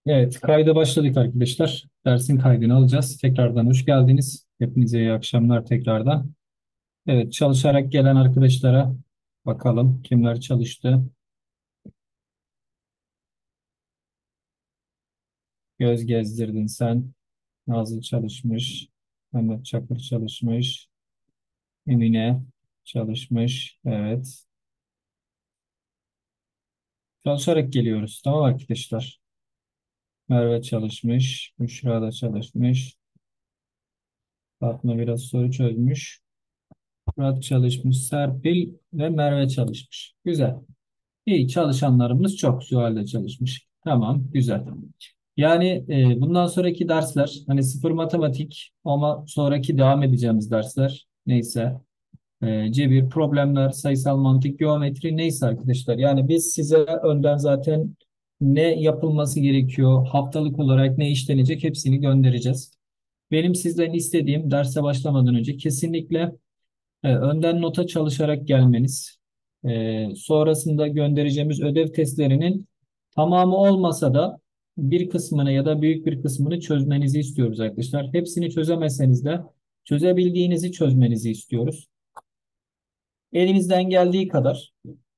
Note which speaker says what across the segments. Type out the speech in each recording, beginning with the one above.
Speaker 1: Evet, kayda başladık arkadaşlar. Dersin kaydını alacağız. Tekrardan hoş geldiniz. Hepinize iyi akşamlar tekrardan. Evet, çalışarak gelen arkadaşlara bakalım kimler çalıştı. Göz gezdirdin sen. Nazlı çalışmış. Mehmet Çakır çalışmış. Emine çalışmış. Evet. Çalışarak geliyoruz. Tamam arkadaşlar. Merve çalışmış. Büşra da çalışmış. Fatma biraz soru çözmüş. Murat çalışmış. Serpil ve Merve çalışmış. Güzel. İyi çalışanlarımız çok şu halde çalışmış. Tamam, güzel. Yani bundan sonraki dersler hani sıfır matematik ama sonraki devam edeceğimiz dersler neyse cebir, problemler, sayısal mantık, geometri neyse arkadaşlar. Yani biz size önden zaten ne yapılması gerekiyor, haftalık olarak ne işlenecek hepsini göndereceğiz. Benim sizden istediğim derse başlamadan önce kesinlikle önden nota çalışarak gelmeniz. Sonrasında göndereceğimiz ödev testlerinin tamamı olmasa da bir kısmını ya da büyük bir kısmını çözmenizi istiyoruz arkadaşlar. Hepsini çözemezseniz de çözebildiğinizi çözmenizi istiyoruz. Elinizden geldiği kadar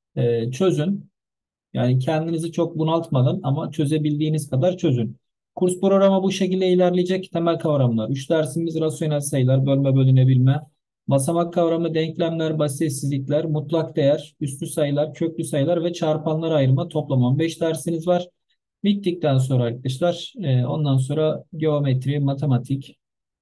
Speaker 1: çözün. Yani kendinizi çok bunaltmadan ama çözebildiğiniz kadar çözün. Kurs programı bu şekilde ilerleyecek. Temel kavramlar. 3 dersimiz rasyonel sayılar, bölme bölünebilme, basamak kavramı, denklemler, basitsizlikler, mutlak değer, üslü sayılar, köklü sayılar ve çarpanlar ayırma toplam 5 dersiniz var. Bittikten sonra arkadaşlar ondan sonra geometri, matematik,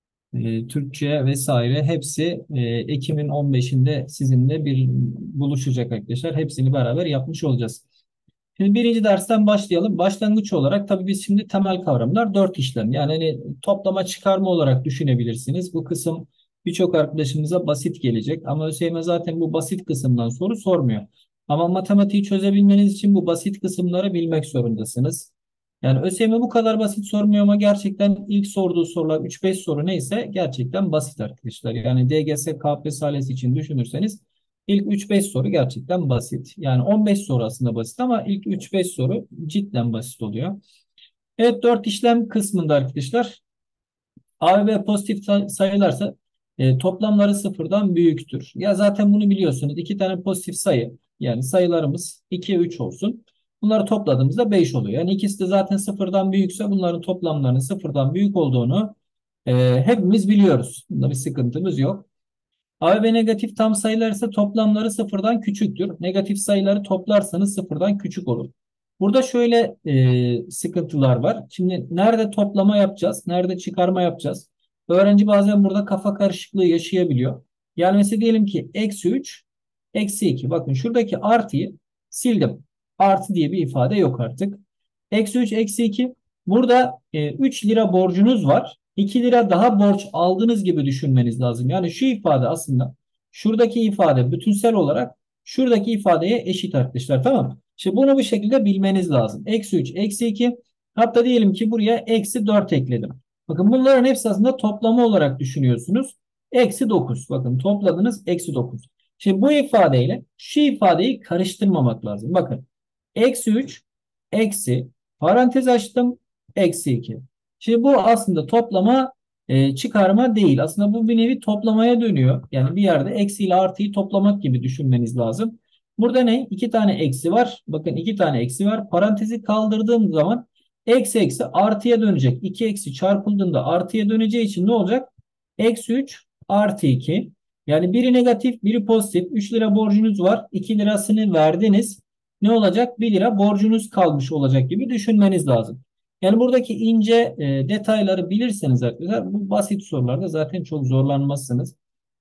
Speaker 1: Türkçe vesaire hepsi Ekim'in 15'inde sizinle bir buluşacak arkadaşlar. Hepsini beraber yapmış olacağız. Şimdi birinci dersten başlayalım. Başlangıç olarak tabii biz şimdi temel kavramlar 4 işlem. Yani hani toplama çıkarma olarak düşünebilirsiniz. Bu kısım birçok arkadaşımıza basit gelecek. Ama ÖSYM zaten bu basit kısımdan soru sormuyor. Ama matematiği çözebilmeniz için bu basit kısımları bilmek zorundasınız. Yani ÖSYM bu kadar basit sormuyor ama gerçekten ilk sorduğu sorular 3-5 soru neyse gerçekten basit arkadaşlar. Yani DGS, KPSS ALES için düşünürseniz İlk 3-5 soru gerçekten basit. Yani 15 soru aslında basit ama ilk 3-5 soru cidden basit oluyor. Evet, 4 işlem kısmında arkadaşlar A ve B pozitif sayılarsa toplamları sıfırdan büyüktür. Ya zaten bunu biliyorsunuz. İki tane pozitif sayı yani sayılarımız 2'ye 3 olsun. Bunları topladığımızda 5 oluyor. Yani ikisi de zaten sıfırdan büyükse bunların toplamlarının sıfırdan büyük olduğunu hepimiz biliyoruz. Bunda bir sıkıntımız yok. A ve negatif tam sayılar ise toplamları sıfırdan küçüktür. Negatif sayıları toplarsanız sıfırdan küçük olur. Burada şöyle sıkıntılar var. Şimdi nerede toplama yapacağız? Nerede çıkarma yapacağız? Öğrenci bazen burada kafa karışıklığı yaşayabiliyor. Yani mesela diyelim ki eksi 3, eksi 2. Bakın şuradaki artıyı sildim. Artı diye bir ifade yok artık. Eksi 3, eksi 2. Burada 3 lira borcunuz var. 2 lira daha borç aldığınız gibi düşünmeniz lazım. Yani şu ifade aslında şuradaki ifade bütünsel olarak şuradaki ifadeye eşit arkadaşlar, tamam mı? Şimdi bunu bu şekilde bilmeniz lazım. Eksi 3, eksi 2, hatta diyelim ki buraya eksi 4 ekledim. Bakın bunların hepsi aslında toplama olarak düşünüyorsunuz. Eksi 9. Bakın topladınız eksi 9. Şimdi bu ifadeyle şu ifadeyi karıştırmamak lazım. Bakın eksi 3 eksi parantez açtım eksi 2. Şimdi bu aslında toplama çıkarma değil. Aslında bu bir nevi toplamaya dönüyor. Yani bir yerde eksi ile artıyı toplamak gibi düşünmeniz lazım. Burada ne? İki tane eksi var. Bakın iki tane eksi var. Parantezi kaldırdığım zaman eksi eksi artıya dönecek. İki eksi çarpıldığında artıya döneceği için ne olacak? Eksi 3 artı 2. Yani biri negatif, biri pozitif. 3 lira borcunuz var. 2 lirasını verdiniz. Ne olacak? 1 lira borcunuz kalmış olacak gibi düşünmeniz lazım. Yani buradaki ince detayları bilirseniz arkadaşlar bu basit sorularda zaten çok zorlanmazsınız.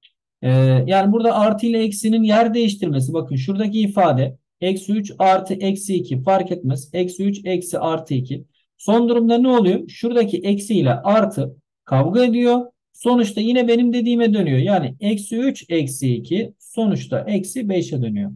Speaker 1: E, Yani burada artı ile eksinin yer değiştirmesi. Bakın şuradaki ifade eksi 3 artı eksi 2 fark etmez. Eksi 3 eksi artı 2. Son durumda ne oluyor? Şuradaki eksi ile artı kavga ediyor. Sonuçta yine benim dediğime dönüyor. Yani eksi 3 eksi 2 sonuçta eksi 5'e dönüyor.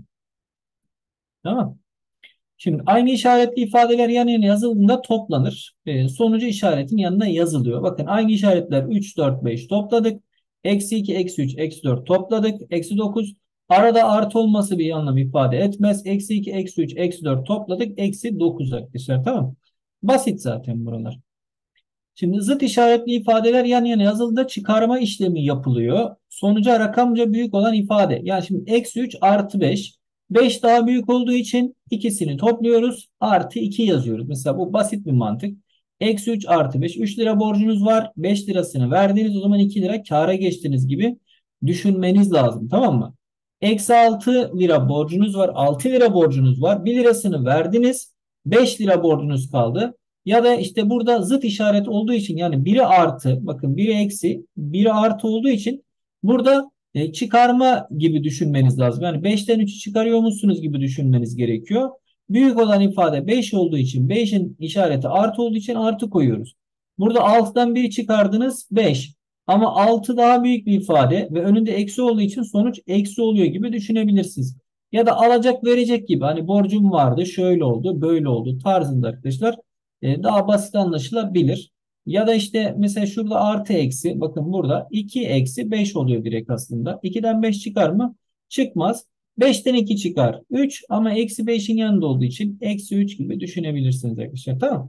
Speaker 1: Tamam. Şimdi aynı işaretli ifadeler yan yana yazıldığında toplanır. Sonucu işaretin yanına yazılıyor. Bakın aynı işaretler 3, 4, 5 topladık. Eksi 2, eksi 3, eksi 4 topladık. Eksi 9. Arada artı olması bir anlam ifade etmez. Eksi 2, eksi 3, eksi 4 topladık. Eksi 9 arkadaşlar, tamam mı? Basit zaten buralar. Şimdi zıt işaretli ifadeler yan yana yazıldığında çıkarma işlemi yapılıyor. Sonuca rakamca büyük olan ifade. Yani şimdi eksi 3 artı 5. 5 daha büyük olduğu için ikisini topluyoruz. Artı 2 yazıyoruz. Mesela bu basit bir mantık. Eksi 3 artı 5. 3 lira borcunuz var. 5 lirasını verdiniz. O zaman 2 lira kâra geçtiniz gibi düşünmeniz lazım. Tamam mı? Eksi 6 lira borcunuz var. 6 lira borcunuz var. 1 lirasını verdiniz. 5 lira borcunuz kaldı. Ya da işte burada zıt işaret olduğu için yani biri artı bakın biri eksi biri artı olduğu için burada çıkarma gibi düşünmeniz lazım. Yani 5'ten 3'ü çıkarıyor musunuz gibi düşünmeniz gerekiyor. Büyük olan ifade 5 olduğu için 5'in işareti artı olduğu için artı koyuyoruz. Burada 6'dan 1 çıkardınız 5. Ama 6 daha büyük bir ifade ve önünde eksi olduğu için sonuç eksi oluyor gibi düşünebilirsiniz. Ya da alacak verecek gibi hani borcum vardı şöyle oldu böyle oldu tarzında arkadaşlar daha basit anlaşılabilir. Ya da işte mesela şurada artı eksi bakın burada 2 eksi 5 oluyor direkt aslında. 2'den 5 çıkar mı? Çıkmaz. 5'ten 2 çıkar 3 ama eksi 5'in yanında olduğu için eksi 3 gibi düşünebilirsiniz arkadaşlar. Tamam.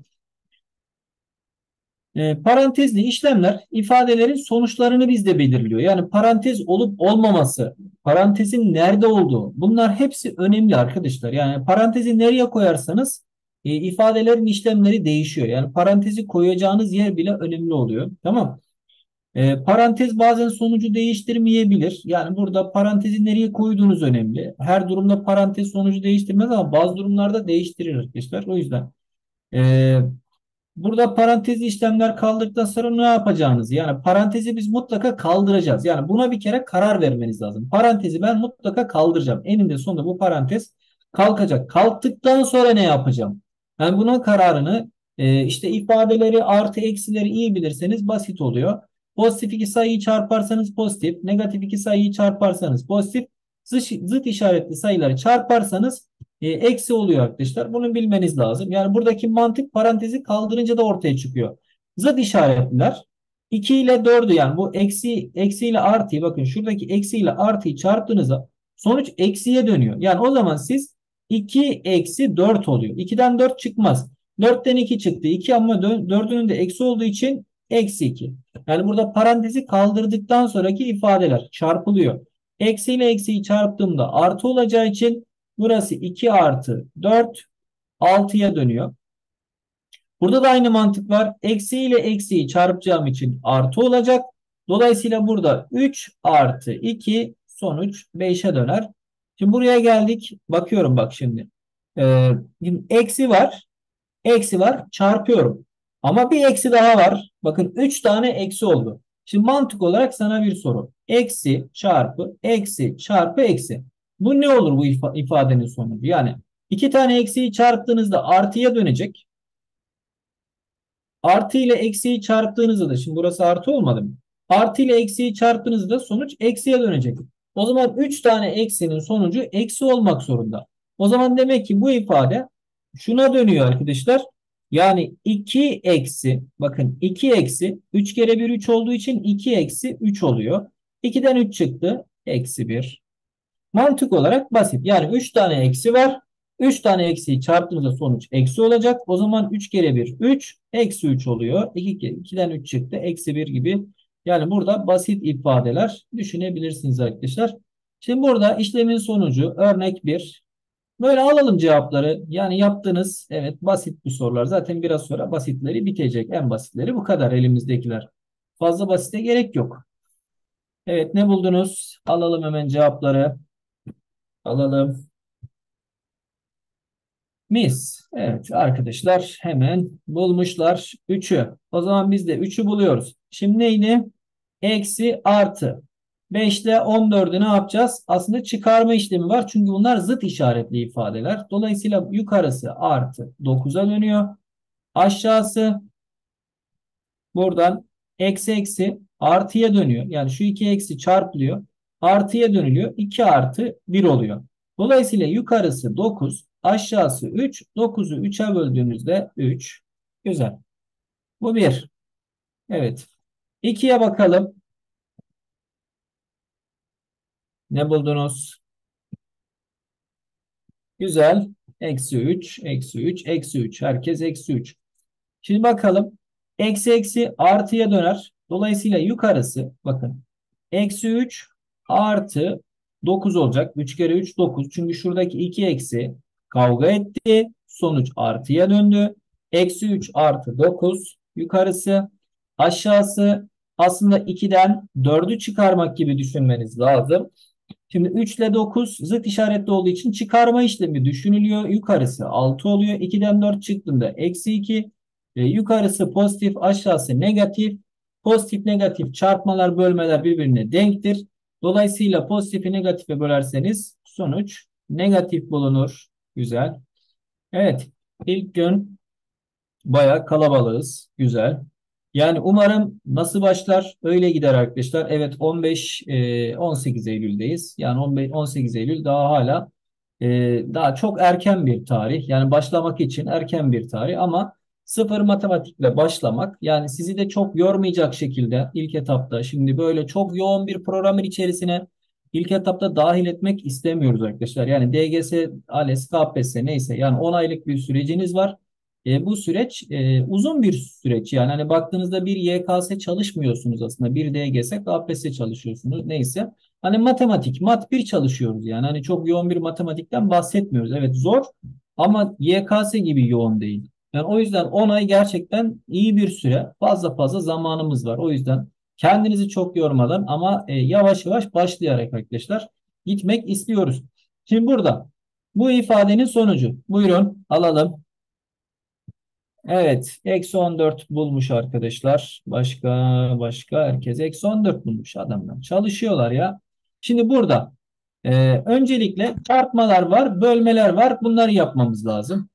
Speaker 1: Parantezli işlemler ifadelerin sonuçlarını bizde belirliyor. Yani parantez olup olmaması, parantezin nerede olduğu bunlar hepsi önemli arkadaşlar. Yani parantezi nereye koyarsanız ifadelerin işlemleri değişiyor. Yani parantezi koyacağınız yer bile önemli oluyor. Tamam. Parantez bazen sonucu değiştirmeyebilir. Yani burada parantezi nereye koyduğunuz önemli. Her durumda parantez sonucu değiştirmez ama bazı durumlarda değiştirir arkadaşlar. O yüzden e, burada parantezi işlemler kaldırdıktan sonra ne yapacağınız? Yani parantezi biz mutlaka kaldıracağız. Yani buna bir kere karar vermeniz lazım. Parantezi ben mutlaka kaldıracağım. Eninde sonunda bu parantez kalkacak. Kalktıktan sonra ne yapacağım? Yani bunun kararını işte ifadeleri artı eksileri iyi bilirseniz basit oluyor. Pozitif iki sayıyı çarparsanız pozitif, negatif iki sayıyı çarparsanız pozitif, zıt işaretli sayıları çarparsanız eksi oluyor arkadaşlar. Bunu bilmeniz lazım. Yani buradaki mantık parantezi kaldırınca da ortaya çıkıyor. Zıt işaretler 2 ile 4'ü yani bu eksi ile artıyı bakın şuradaki eksi ile artıyı çarptığınızda sonuç eksiye dönüyor. Yani o zaman siz 2 eksi 4 oluyor. 2'den 4 çıkmaz. 4'ten 2 çıktı. 2 ama 4'ünün de eksi olduğu için eksi 2. Yani burada parantezi kaldırdıktan sonraki ifadeler çarpılıyor. Eksi ile eksiyi çarptığımda artı olacağı için burası 2 artı 4 6'ya dönüyor. Burada da aynı mantık var. Eksi ile eksiyi çarpacağım için artı olacak. Dolayısıyla burada 3 artı 2 sonuç 5'e döner. Şimdi buraya geldik. Bakıyorum bak şimdi. Şimdi eksi var. Eksi var. Çarpıyorum. Ama bir eksi daha var. Bakın 3 tane eksi oldu. Şimdi mantık olarak sana bir soru. Eksi çarpı eksi çarpı eksi. Bu ne olur bu ifadenin sonucu? Yani 2 tane eksiyi çarptığınızda artıya dönecek. Artı ile eksiyi çarptığınızda da şimdi burası artı olmadı mı? Artı ile eksiyi çarptığınızda da sonuç eksiye dönecek. O zaman 3 tane eksinin sonucu eksi olmak zorunda. O zaman demek ki bu ifade şuna dönüyor arkadaşlar. Yani 2 eksi bakın 2 eksi 3 kere bir 3 olduğu için 2 eksi 3 oluyor. 2'den 3 çıktı. Eksi 1. Mantık olarak basit. Yani 3 tane eksi var. 3 tane eksiyi çarptığımızda sonuç eksi olacak. O zaman 3 kere bir 3 eksi 3 oluyor. 2'den 3 çıktı. Eksi 1 gibi. Yani burada basit ifadeler düşünebilirsiniz arkadaşlar. Şimdi burada işlemin sonucu örnek bir. Böyle alalım cevapları. Yani yaptığınız evet basit bu sorular. Zaten biraz sonra basitleri bitecek. En basitleri bu kadar elimizdekiler. Fazla basite gerek yok. Evet ne buldunuz? Alalım hemen cevapları. Alalım. Mis. Evet arkadaşlar hemen bulmuşlar 3'ü. O zaman biz de 3'ü buluyoruz. Şimdi neydi? Eksi artı. 5 ile 14'ü ne yapacağız? Aslında çıkarma işlemi var. Çünkü bunlar zıt işaretli ifadeler. Dolayısıyla yukarısı artı 9'a dönüyor. Aşağısı buradan eksi eksi artıya dönüyor. Yani şu iki eksi çarpılıyor. Artıya dönülüyor. 2 artı 1 oluyor. Dolayısıyla yukarısı 9, aşağısı 3. 9'u 3'e böldüğümüzde 3. Güzel. Bu bir. Evet. 2'ye bakalım. Ne buldunuz? Güzel. Eksi 3, eksi 3, eksi 3. Herkes eksi 3. Şimdi bakalım. Eksi eksi artıya döner. Dolayısıyla yukarısı bakın. Eksi 3 artı 9 olacak. 3 kere 3 9. Çünkü şuradaki 2 eksi kavga etti. Sonuç artıya döndü. Eksi 3 artı 9 yukarısı. Aşağısı aslında 2'den 4'ü çıkarmak gibi düşünmeniz lazım. Şimdi 3 ile 9 zıt işaretli olduğu için çıkarma işlemi düşünülüyor. Yukarısı 6 oluyor. 2'den 4 çıktığında eksi 2. Yukarısı pozitif, aşağısı negatif. Pozitif negatif çarpmalar bölmeler birbirine denktir. Dolayısıyla pozitifi negatife bölerseniz sonuç negatif bulunur. Güzel. Evet. İlk gün bayağı kalabalığız. Güzel. Yani umarım nasıl başlar öyle gider arkadaşlar. Evet 18 Eylül'deyiz. Yani 18 Eylül daha hala e, daha çok erken bir tarih. Yani başlamak için erken bir tarih ama sıfır matematikle başlamak yani sizi de çok yormayacak şekilde ilk etapta şimdi böyle çok yoğun bir programın içerisine ilk etapta dahil etmek istemiyoruz arkadaşlar. Yani DGS, ALES, KPSS neyse yani 10 aylık bir süreciniz var. Bu süreç uzun bir süreç. Yani hani baktığınızda bir YKS çalışmıyorsunuz aslında. Bir DGS, KPSS çalışıyorsunuz. Neyse. Hani matematik, mat bir çalışıyoruz yani. Hani çok yoğun bir matematikten bahsetmiyoruz. Evet zor ama YKS gibi yoğun değil. Yani o yüzden 10 ay gerçekten iyi bir süre. Fazla fazla zamanımız var. O yüzden kendinizi çok yormadan ama yavaş yavaş başlayarak arkadaşlar gitmek istiyoruz. Şimdi burada bu ifadenin sonucu. Buyurun alalım. Evet. Eksi 14 bulmuş arkadaşlar. Başka herkes eksi 14 bulmuş adamlar. Çalışıyorlar ya. Şimdi burada öncelikle çarpmalar var, bölmeler var. Bunları yapmamız lazım.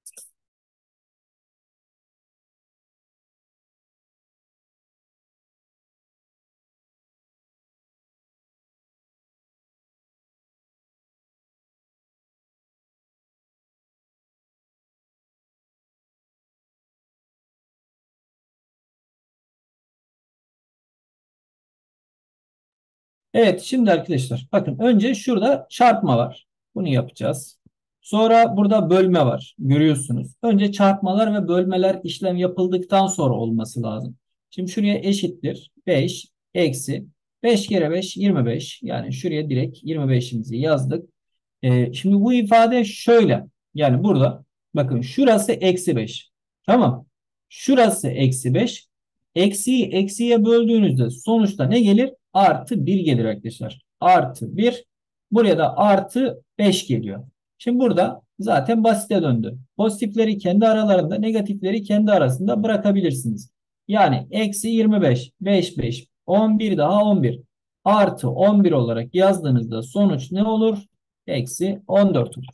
Speaker 1: Evet, şimdi arkadaşlar bakın önce şurada çarpma var. Bunu yapacağız. Sonra burada bölme var. Görüyorsunuz. Önce çarpmalar ve bölmeler işlem yapıldıktan sonra olması lazım. Şimdi şuraya eşittir. 5 eksi 5 kere 5 25. Yani şuraya direkt 25'imizi yazdık. Şimdi bu ifade şöyle. Yani burada bakın şurası eksi 5. Tamam. Şurası eksi 5. Eksiyi eksiye böldüğünüzde sonuçta ne gelir? Artı bir gelir arkadaşlar. Artı bir. Buraya da artı 5 geliyor. Şimdi burada zaten basite döndü. Pozitifleri kendi aralarında, negatifleri kendi arasında bırakabilirsiniz. Yani eksi 25, 5, 5, 11 daha 11. Artı 11 olarak yazdığınızda sonuç ne olur? Eksi 14 olur.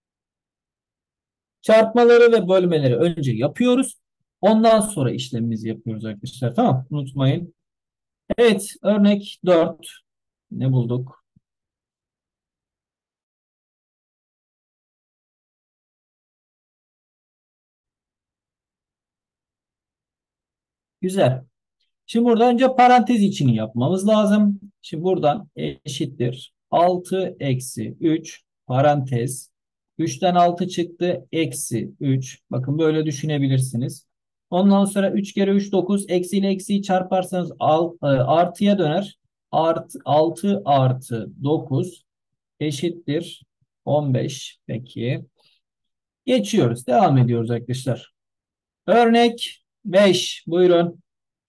Speaker 1: Çarpmaları ve bölmeleri önce yapıyoruz. Ondan sonra işlemimizi yapıyoruz arkadaşlar. Tamam, unutmayın. Evet, örnek 4. Ne bulduk? Güzel. Şimdi burada önce parantez içini yapmamız lazım. Şimdi buradan eşittir. 6 eksi 3 parantez. 3'ten 6 çıktı. Eksi 3. Bakın böyle düşünebilirsiniz. Ondan sonra 3 kere 3 9. Eksi ile eksiyi çarparsanız artıya döner. 6 artı 9 eşittir 15. Peki. Geçiyoruz. Devam ediyoruz arkadaşlar. Örnek 5. Buyurun.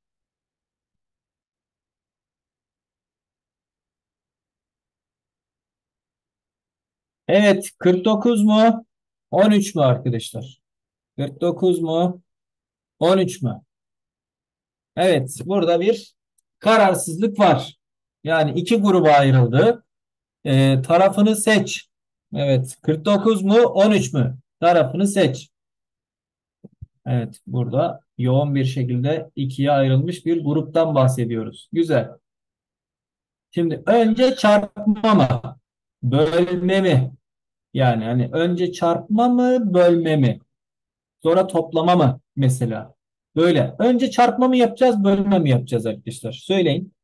Speaker 1: Evet, 49 mu? 13 mü arkadaşlar? 49 mu? 13 mü? Evet, burada bir kararsızlık var. Yani iki gruba ayrıldı. Tarafını seç. Evet, 49 mu? 13 mü? Tarafını seç. Evet, burada yoğun bir şekilde ikiye ayrılmış bir gruptan bahsediyoruz. Güzel. Şimdi önce çarpma mı? Bölme mi? Yani hani önce çarpma mı, bölme mi? Sonra toplama mı mesela? Böyle. Önce çarpma mı yapacağız, bölme mi yapacağız arkadaşlar? Söyleyin.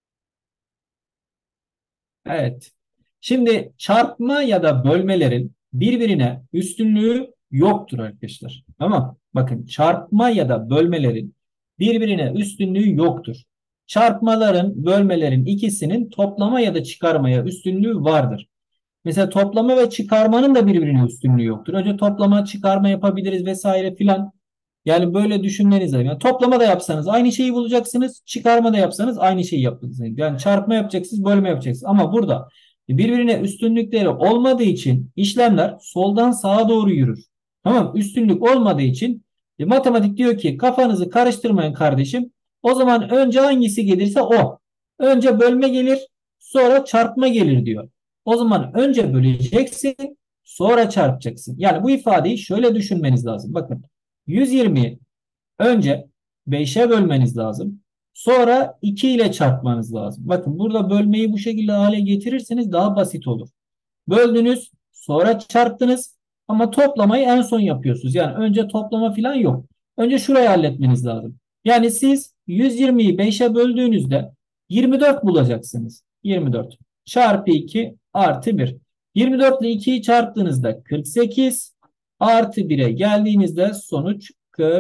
Speaker 1: Evet. Şimdi çarpma ya da bölmelerin birbirine üstünlüğü yoktur arkadaşlar. Tamam. Bakın çarpma ya da bölmelerin birbirine üstünlüğü yoktur. Çarpmaların, bölmelerin ikisinin toplama ya da çıkarmaya üstünlüğü vardır. Mesela toplama ve çıkarmanın da birbirine üstünlüğü yoktur. Önce toplama, çıkarma yapabiliriz vesaire filan. Yani böyle düşünmeniz lazım. Yani toplama da yapsanız aynı şeyi bulacaksınız. Çıkarma da yapsanız aynı şeyi yapacaksınız. Yani çarpma yapacaksınız, bölme yapacaksınız. Ama burada birbirine üstünlükleri olmadığı için işlemler soldan sağa doğru yürür. Tamam, üstünlük olmadığı için matematik diyor ki kafanızı karıştırmayın kardeşim. O zaman önce hangisi gelirse o. Önce bölme gelir, sonra çarpma gelir diyor. O zaman önce böleceksin, sonra çarpacaksın. Yani bu ifadeyi şöyle düşünmeniz lazım. Bakın 120'yi önce 5'e bölmeniz lazım. Sonra 2 ile çarpmanız lazım. Bakın burada bölmeyi bu şekilde hale getirirseniz daha basit olur. Böldünüz, sonra çarptınız ama toplamayı en son yapıyorsunuz. Yani önce toplama falan yok. Önce şurayı halletmeniz lazım. Yani siz 120'yi 5'e böldüğünüzde 24 bulacaksınız. 24 çarpı 2 artı 1. 24 ile 2'yi çarptığınızda 48 artı 1'e geldiğinizde sonuç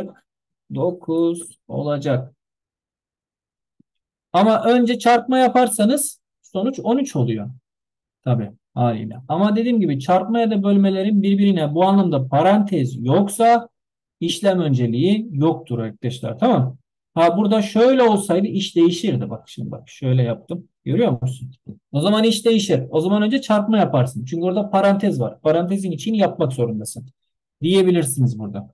Speaker 1: 49 olacak. Ama önce çarpma yaparsanız sonuç 13 oluyor. Tabii haliyle. Ama dediğim gibi çarpma ya da bölmelerin birbirine bu anlamda parantez yoksa işlem önceliği yoktur arkadaşlar. Tamam. Ha burada şöyle olsaydı iş değişirdi. Bak şimdi bak şöyle yaptım. Görüyor musun? O zaman iş değişir. O zaman önce çarpma yaparsın. Çünkü orada parantez var. Parantezin içini yapmak zorundasın. Diyebilirsiniz burada.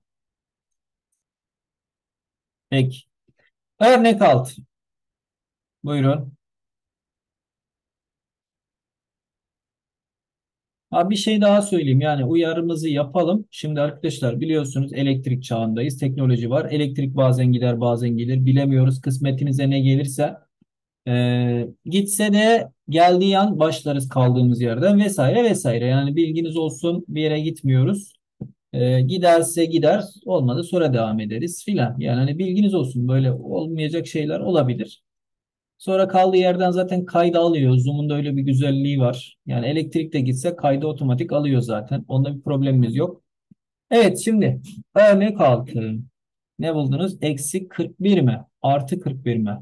Speaker 1: Peki. Örnek 6. Buyurun. Ha, bir şey daha söyleyeyim. Yani uyarımızı yapalım. Şimdi arkadaşlar biliyorsunuz elektrik çağındayız. Teknoloji var. Elektrik bazen gider bazen gelir. Bilemiyoruz. Kısmetinize ne gelirse. Gitse de geldiği an başlarız kaldığımız yerden vesaire vesaire. Yani bilginiz olsun, bir yere gitmiyoruz. Giderse gider, olmadı sonra devam ederiz filan. Yani hani bilginiz olsun, böyle olmayacak şeyler olabilir. Sonra kaldığı yerden zaten kayda alıyor. Zoom'un da öyle bir güzelliği var. Yani elektrik de gitse kaydı otomatik alıyor zaten. Onda bir problemimiz yok. Evet, şimdi örnek 6. Ne buldunuz? Eksi 41 mi? Artı 41 mi?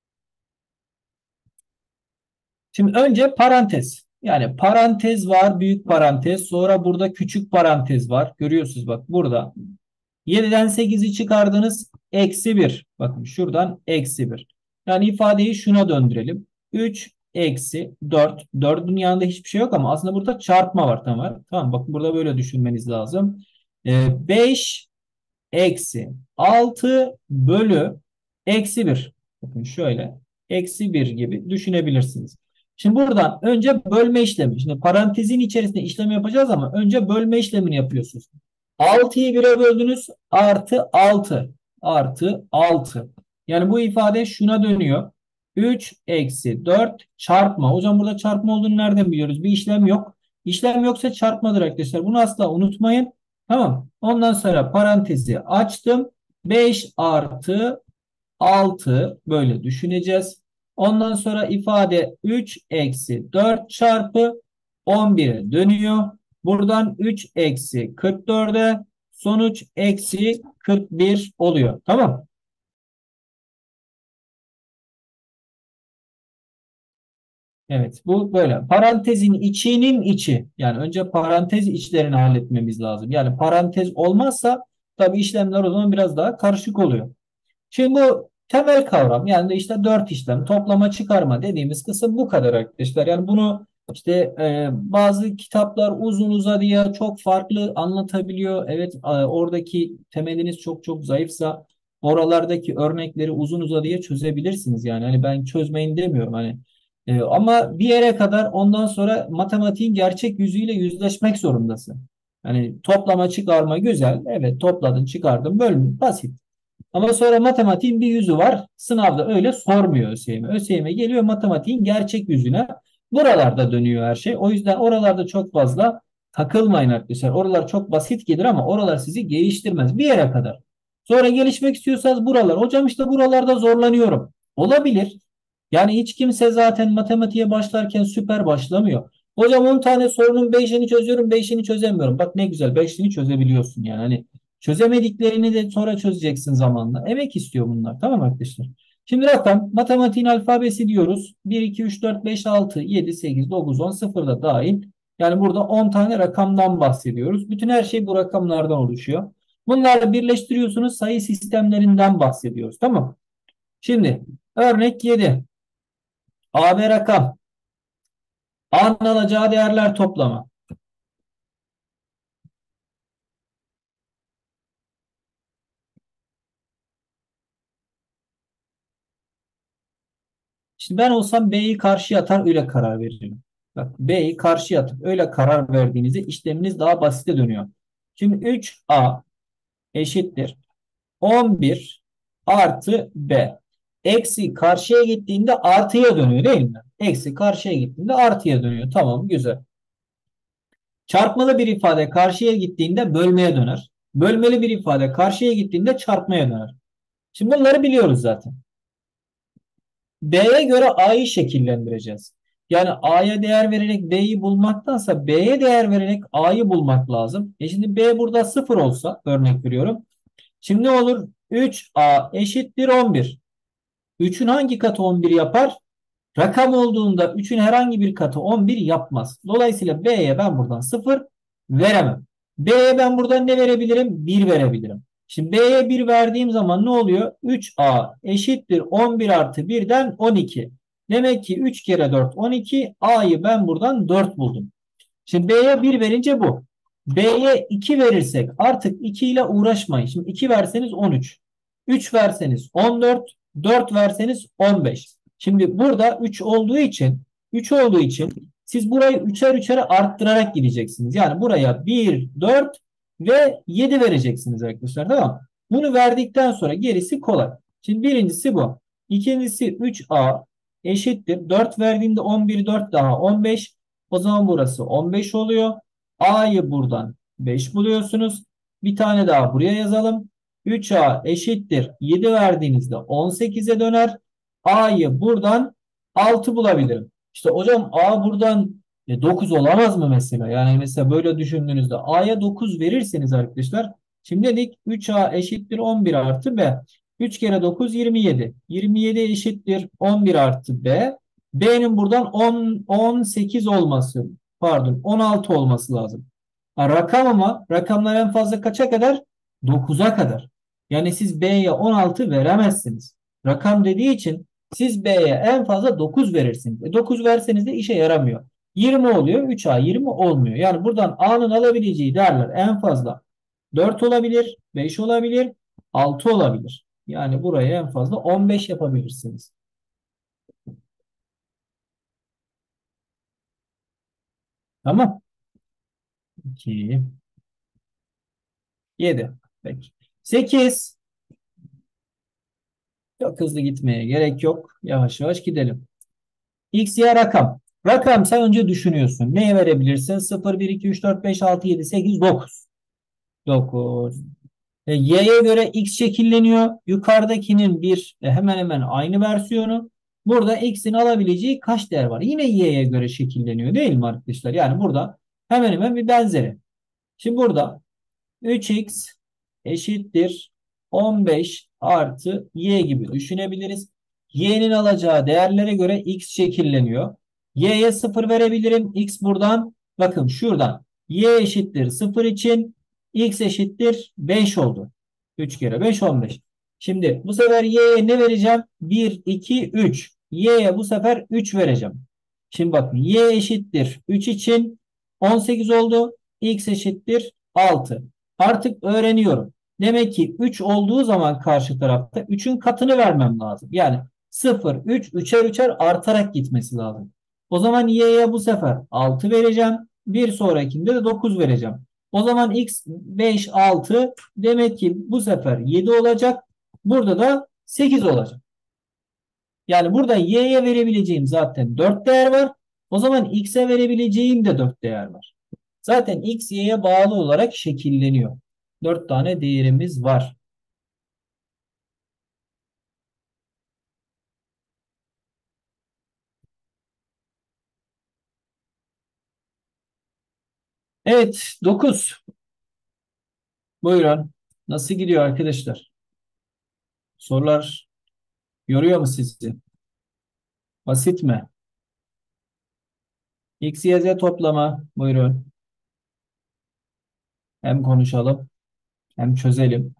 Speaker 1: Şimdi önce parantez. Yani parantez var, büyük parantez. Sonra burada küçük parantez var. Görüyorsunuz bak burada. 7'den 8'i çıkardınız. Eksi 1. Bakın şuradan eksi 1. Yani ifadeyi şuna döndürelim. 3 eksi 4. 4'ün yanında hiçbir şey yok ama aslında burada çarpma var. Tamam. Tamam. Bakın burada böyle düşünmeniz lazım. 5 eksi 6 bölü eksi 1. Bakın şöyle eksi 1 gibi düşünebilirsiniz. Şimdi buradan önce bölme işlemi. Şimdi parantezin içerisinde işlem yapacağız ama önce bölme işlemini yapıyorsunuz. 6'yı 1'e böldünüz artı 6 artı 6. Yani bu ifade şuna dönüyor. 3 eksi 4 çarpma. Hocam burada çarpma olduğunu nereden biliyoruz? Bir işlem yok. İşlem yoksa çarpmadır arkadaşlar. Bunu asla unutmayın. Tamam. Ondan sonra parantezi açtım. 5 artı 6 böyle düşüneceğiz. Ondan sonra ifade 3 eksi 4 çarpı 11'e dönüyor. Buradan 3 eksi 44'e sonuç eksi 41 oluyor. Tamam. Evet, bu böyle. Parantezin içinin içi. Yani önce parantez içlerini halletmemiz lazım. Yani parantez olmazsa tabii işlemler o zaman biraz daha karışık oluyor. Şimdi bu temel kavram, yani de işte 4 işlem toplama çıkarma dediğimiz kısım bu kadar arkadaşlar. Yani bunu işte bazı kitaplar uzun uzadıya çok farklı anlatabiliyor. Evet, oradaki temeliniz çok çok zayıfsa oralardaki örnekleri uzun uzadıya çözebilirsiniz. Yani hani ben çözmeyin demiyorum hani. Ama bir yere kadar, ondan sonra matematiğin gerçek yüzüyle yüzleşmek zorundasın. Hani toplama çıkarma güzel. Evet, topladın çıkardın bölüm basit. Ama sonra matematiğin bir yüzü var. Sınavda öyle sormuyor ÖSYM. ÖSYM geliyor matematiğin gerçek yüzüne. Buralarda dönüyor her şey. O yüzden oralarda çok fazla takılmayın arkadaşlar. Oralar çok basit gelir ama oralar sizi geliştirmez bir yere kadar. Sonra gelişmek istiyorsanız buralar. Hocam işte buralarda zorlanıyorum. Olabilir. Yani hiç kimse zaten matematiğe başlarken süper başlamıyor. Hocam 10 tane sorunun 5'ini çözüyorum, 5'ini çözemiyorum. Bak ne güzel, 5'ini çözebiliyorsun yani. Hani çözemediklerini de sonra çözeceksin zamanla. Emek istiyor bunlar. Tamam arkadaşlar. Şimdi rakam, matematiğin alfabesi diyoruz. 1, 2, 3, 4, 5, 6, 7, 8, 9, 10, 0 da dahil. Yani burada 10 tane rakamdan bahsediyoruz. Bütün her şey bu rakamlardan oluşuyor. Bunları birleştiriyorsunuz, sayı sistemlerinden bahsediyoruz. Tamam. Şimdi örnek 7. AB rakam. A'nın alacağı değerler toplamı. Şimdi ben olsam B'yi karşıya atar öyle karar veririm. Bak B'yi karşıya atıp öyle karar verdiğinizde işleminiz daha basite dönüyor. Şimdi 3A eşittir 11 artı B. Eksi karşıya gittiğinde artıya dönüyor değil mi? Eksi karşıya gittiğinde artıya dönüyor. Tamam güzel. Çarpmalı bir ifade karşıya gittiğinde bölmeye döner. Bölmeli bir ifade karşıya gittiğinde çarpmaya döner. Şimdi bunları biliyoruz zaten. B'ye göre A'yı şekillendireceğiz. Yani A'ya değer vererek B'yi bulmaktansa B'ye değer vererek A'yı bulmak lazım. Şimdi B burada 0 olsa örnek veriyorum. Şimdi ne olur? 3A eşittir 11. 3'ün hangi katı 11 yapar? Rakam olduğunda 3'ün herhangi bir katı 11 yapmaz. Dolayısıyla B'ye ben buradan 0 veremem. B'ye ben buradan ne verebilirim? 1 verebilirim. Şimdi B'ye 1 verdiğim zaman ne oluyor? 3A eşittir 11 artı 1'den 12. Demek ki 3 kere 4 12. A'yı ben buradan 4 buldum. Şimdi B'ye 1 verince bu. B'ye 2 verirsek artık 2 ile uğraşmayın. Şimdi 2 verseniz 13. 3 verseniz 14. 4 verseniz 15. Şimdi burada 3 olduğu için siz burayı üçer üçer arttırarak gideceksiniz. Yani buraya 1, 4 ve 7 vereceksiniz arkadaşlar. Tamam mı? Bunu verdikten sonra gerisi kolay. Şimdi birincisi bu. İkincisi 3A eşittir. 4 verdiğimde 11, 4 daha 15. O zaman burası 15 oluyor. A'yı buradan 5 buluyorsunuz. Bir tane daha buraya yazalım. 3A eşittir 7 verdiğinizde 18'e döner. A'yı buradan 6 bulabilirim. İşte hocam A buradan 9 olamaz mı mesela? Yani mesela böyle düşündüğünüzde A'ya 9 verirseniz arkadaşlar. Şimdi dedik 3A eşittir 11 artı B. 3 kere 9 27. 27 eşittir 11 artı B. B'nin buradan 10, 18 olması, pardon 16 olması lazım. Ha, rakam ama rakamlar en fazla kaça kadar? 9'a kadar. Yani siz B'ye 16 veremezsiniz. Rakam dediği için siz B'ye en fazla 9 verirsiniz. 9 verseniz de işe yaramıyor. 20 oluyor. 3A 20 olmuyor. Yani buradan A'nın alabileceği değerler en fazla 4 olabilir, 5 olabilir, 6 olabilir. Yani buraya en fazla 15 yapabilirsiniz. Tamam. 2, 7. Peki. 8. Çok hızlı gitmeye gerek yok. Yavaş yavaş gidelim. X, Y rakam. Rakam sen önce düşünüyorsun. Neye verebilirsin? 0, 1, 2, 3, 4, 5, 6, 7, 8, 9. 9. Y'ye göre X şekilleniyor. Yukarıdakinin bir hemen hemen aynı versiyonu. Burada X'in alabileceği kaç değer var? Yine Y'ye göre şekilleniyor değil mi arkadaşlar? Yani burada hemen hemen bir benzeri. Şimdi burada 3x eşittir 15 artı y gibi düşünebiliriz. Y'nin alacağı değerlere göre x şekilleniyor. Y'ye 0 verebilirim. X buradan bakın şuradan y eşittir 0 için x eşittir 5 oldu. 3 kere 5 15. Şimdi bu sefer y'ye ne vereceğim? 1, 2, 3. Y'ye bu sefer 3 vereceğim. Şimdi bakın y eşittir 3 için 18 oldu. X eşittir 6. Artık öğreniyorum. Demek ki 3 olduğu zaman karşı tarafta 3'ün katını vermem lazım. Yani 0, 3, üçer üçer artarak gitmesi lazım. O zaman y'ye bu sefer 6 vereceğim. Bir sonrakinde de 9 vereceğim. O zaman x 5, 6 demek ki bu sefer 7 olacak. Burada da 8 olacak. Yani burada y'ye verebileceğim zaten 4 değer var. O zaman x'e verebileceğim de 4 değer var. Zaten x, y'ye bağlı olarak şekilleniyor. 4 tane değerimiz var. Evet, 9. Buyurun. Nasıl gidiyor arkadaşlar? Sorular yoruyor mu sizi? Basit mi? X, Y, Z toplama. Buyurun. Hem konuşalım hem çözelim.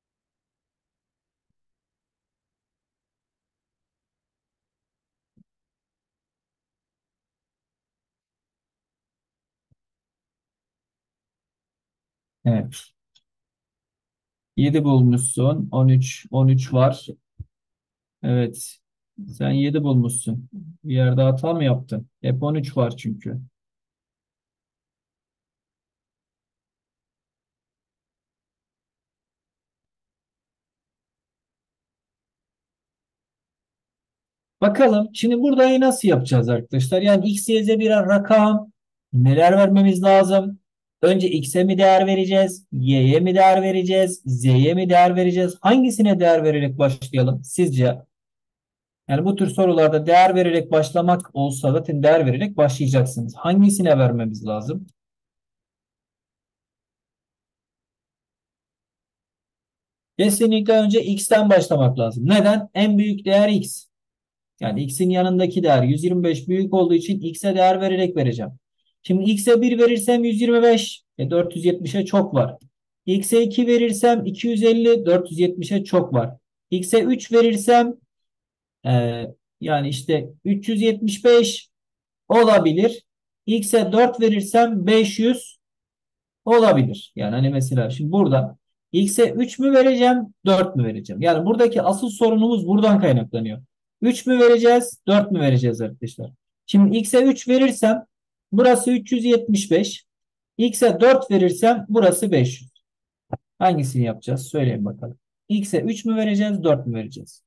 Speaker 1: Evet. 7 bulmuşsun. 13. 13 var. Evet. Sen 7 bulmuşsun. Bir yerde hata mı yaptın? Hep 13 var çünkü. Bakalım. Şimdi burayı nasıl yapacağız arkadaşlar? Yani X, Y, Z birer rakam. Neler vermemiz lazım? Önce X'e mi değer vereceğiz? Y'ye mi değer vereceğiz? Z'ye mi değer vereceğiz? Hangisine değer vererek başlayalım sizce? Yani bu tür sorularda değer vererek başlamak olsa zaten değer vererek başlayacaksınız. Hangisine vermemiz lazım? Kesinlikle önce X'ten başlamak lazım. Neden? En büyük değer X. Yani X'in yanındaki değer 125 büyük olduğu için X'e değer vererek vereceğim. Şimdi X'e 1 verirsem 125. 470'e çok var. X'e 2 verirsem 250. 470'e çok var. X'e 3 verirsem e, yani işte 375 olabilir. X'e 4 verirsem 500 olabilir. Yani hani mesela şimdi burada X'e 3 mü vereceğim, 4 mü vereceğim? Yani buradaki asıl sorunumuz buradan kaynaklanıyor. 3 mü vereceğiz, 4 mü vereceğiz arkadaşlar? Şimdi X'e 3 verirsem burası 375. X'e 4 verirsem burası 500. Hangisini yapacağız? Söyleyin bakalım. X'e 3 mü vereceğiz, 4 mü vereceğiz?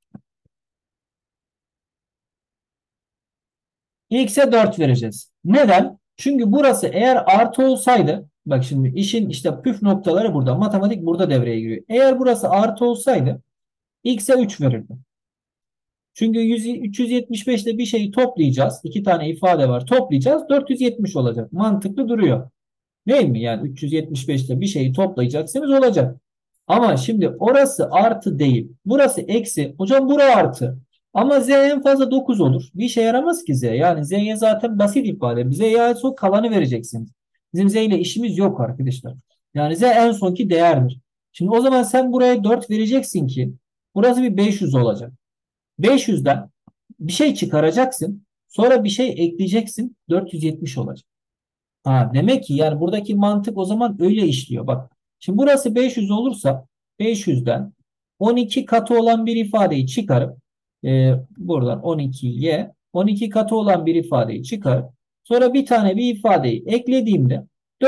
Speaker 1: X'e 4 vereceğiz. Neden? Çünkü burası eğer artı olsaydı, bak şimdi işin işte püf noktaları burada. Matematik burada devreye giriyor. Eğer burası artı olsaydı X'e 3 verirdim. Çünkü 375 ile bir şeyi toplayacağız. İki tane ifade var. Toplayacağız. 470 olacak. Mantıklı duruyor. Değil mi? Yani 375 ile bir şeyi toplayacaksınız olacak. Ama şimdi orası artı değil. Burası eksi. Hocam bura artı. Ama z en fazla 9 olur. Bir işe yaramaz ki z. Yani z'ye zaten basit ifade. Bize en son kalanı vereceksiniz. Bizim z ile işimiz yok arkadaşlar. Yani z en sonki değerdir. Şimdi o zaman sen buraya 4 vereceksin ki burası bir 500 olacak. 500'den bir şey çıkaracaksın. Sonra bir şey ekleyeceksin. 470 olacak. Ha, demek ki yani buradaki mantık o zaman öyle işliyor. Bak şimdi burası 500 olursa 500'den 12 katı olan bir ifadeyi çıkarıp buradan 12'ye 12 katı olan bir ifadeyi çıkarıp sonra bir tane bir ifadeyi eklediğimde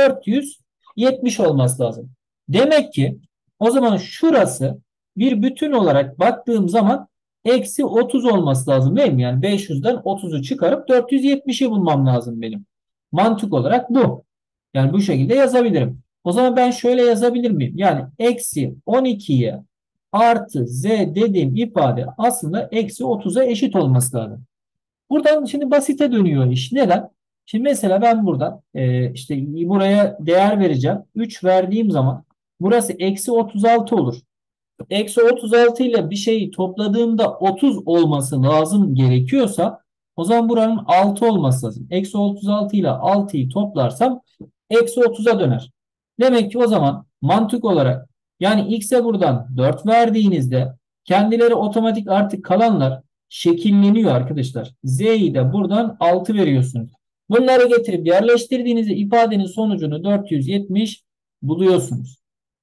Speaker 1: 470 olması lazım. Demek ki o zaman şurası bir bütün olarak baktığım zaman eksi 30 olması lazım değil mi? Yani 500'den 30'u çıkarıp 470'i bulmam lazım benim. Mantık olarak bu. Yani bu şekilde yazabilirim. O zaman ben şöyle yazabilir miyim? Yani eksi 12'ye artı z dediğim ifade aslında eksi 30'a eşit olması lazım. Buradan şimdi basite dönüyor iş. Neden? Şimdi mesela ben buradan işte buraya değer vereceğim. 3 verdiğim zaman burası eksi 36 olur. Eksi 36 ile bir şeyi topladığımda 30 olması lazım gerekiyorsa o zaman buranın 6 olması lazım. Eksi 36 ile 6'yı toplarsam eksi 30'a döner. Demek ki o zaman mantık olarak yani x'e buradan 4 verdiğinizde kendileri otomatik artık kalanlar şekilleniyor arkadaşlar. Z'yi de buradan 6 veriyorsunuz. Bunları getirip yerleştirdiğinizde ifadenin sonucunu 470 buluyorsunuz.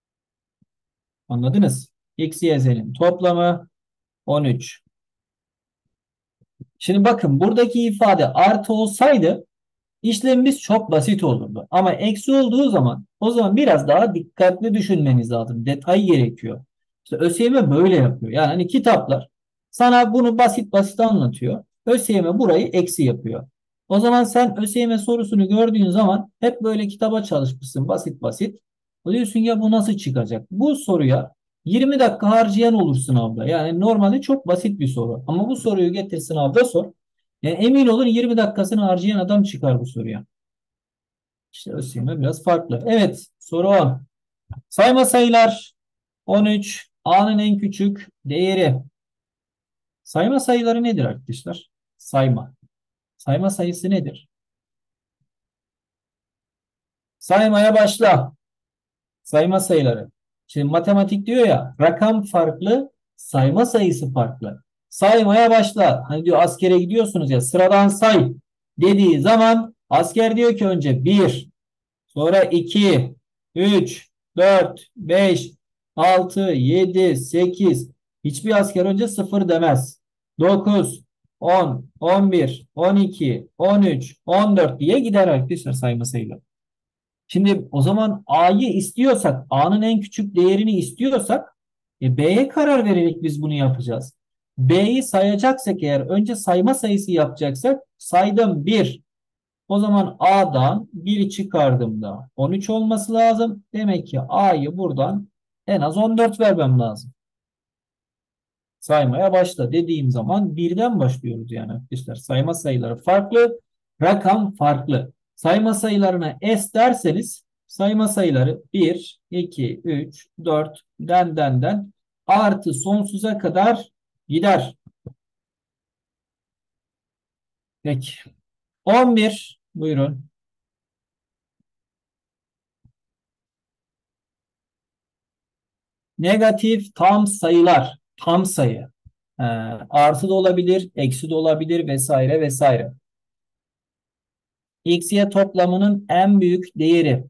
Speaker 1: Anladınız? X, Y, Z'nin toplamı 13. Şimdi bakın buradaki ifade artı olsaydı işlemimiz çok basit olurdu. Ama eksi olduğu zaman o zaman biraz daha dikkatli düşünmeniz lazım. Detay gerekiyor. İşte ÖSYM böyle yapıyor. Yani hani kitaplar sana bunu basit basit anlatıyor. ÖSYM burayı eksi yapıyor. O zaman sen ÖSYM sorusunu gördüğün zaman hep böyle kitaba çalışmışsın basit basit. Diyorsun ya bu nasıl çıkacak? Bu soruya 20 dakika harcayan olur sınavda. Yani normalde çok basit bir soru. Ama bu soruyu getir sınavda sor. Yani emin olun 20 dakikasını harcayan adam çıkar bu soruya. İşte ÖSYM biraz farklı. Evet, soru 10. Sayma sayılar 13. A'nın en küçük değeri. Sayma sayıları nedir arkadaşlar? Sayma. Sayma sayısı nedir? Saymaya başla. Sayma sayıları. Şimdi matematik diyor ya, rakam farklı, sayma sayısı farklı. Saymaya başla. Hani diyor askere gidiyorsunuz ya, sıradan say dediği zaman asker diyor ki önce bir, sonra 2, 3, 4, 5, 6, 7, 8. Hiçbir asker önce sıfır demez. 9, 10, 11, 12, 13, 14 diye gider arkadaşlar sayma sayıları. Şimdi o zaman A'yı istiyorsak, A'nın en küçük değerini istiyorsak B'ye karar vererek biz bunu yapacağız. B'yi sayacaksak eğer önce sayma sayısı yapacaksak saydım bir. O zaman A'dan 1'i çıkardığımda 13 olması lazım. Demek ki A'yı buradan en az 14 vermem lazım. Saymaya başla dediğim zaman birden başlıyoruz yani arkadaşlar. Sayma sayıları farklı, rakam farklı. Sayma sayılarına S derseniz sayma sayıları 1, 2, 3, 4 den artı sonsuza kadar gider. Peki. 11 buyurun. Negatif tam sayılar. Tam sayı. Ee, Artı da olabilir, eksi de olabilir vesaire vesaire. X, Y toplamının en büyük değeri.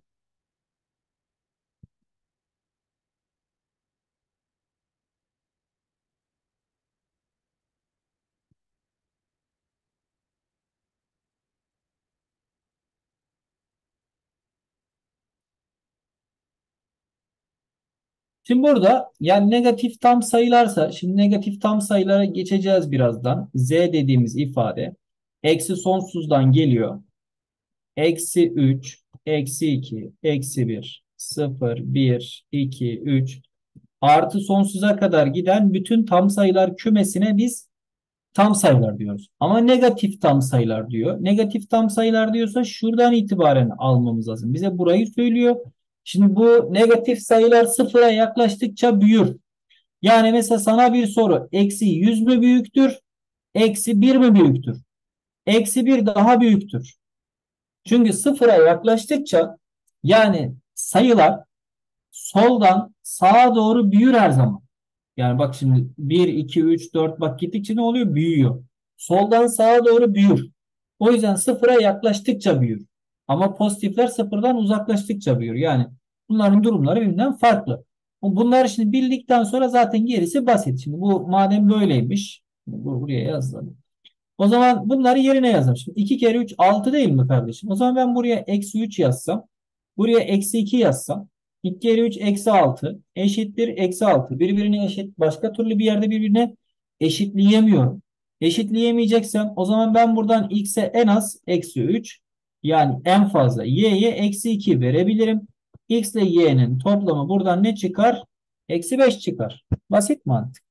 Speaker 1: Şimdi burada yani negatif tam sayılarsa şimdi negatif tam sayılara geçeceğiz birazdan. Z dediğimiz ifade eksi sonsuzdan geliyor. Eksi 3, eksi 2, eksi bir, sıfır, bir, 2, 3 artı sonsuza kadar giden bütün tam sayılar kümesine biz tam sayılar diyoruz. Ama negatif tam sayılar diyor. Negatif tam sayılar diyorsa şuradan itibaren almamız lazım. Bize burayı söylüyor. Şimdi bu negatif sayılar sıfıra yaklaştıkça büyür. Yani mesela sana bir soru. Eksi 100 mü büyüktür? Eksi bir mi büyüktür? Eksi bir daha büyüktür. Çünkü sıfıra yaklaştıkça yani sayılar soldan sağa doğru büyür her zaman. Yani bak şimdi bir 2 3 4 bak gittikçe ne oluyor? Büyüyor. Soldan sağa doğru büyür. O yüzden sıfıra yaklaştıkça büyür. Ama pozitifler sıfırdan uzaklaştıkça büyür. Yani bunların durumları birbirinden farklı. Bunları şimdi bildikten sonra zaten gerisi basit. Şimdi bu madem böyleymiş. Buraya yazalım. O zaman bunları yerine yazalım. Şimdi 2 kere 3 6 değil mi kardeşim? O zaman ben buraya eksi 3 yazsam. Buraya eksi 2 yazsam. 2 kere 3 eksi 6 eşittir eksi 6. Birbirine eşit. Başka türlü bir yerde birbirine eşitleyemiyorum. Eşitleyemeyeceksem o zaman ben buradan x'e en az eksi 3 yani en fazla y'ye eksi 2 verebilirim. X ile y'nin toplamı buradan ne çıkar? Eksi 5 çıkar. Basit mantık.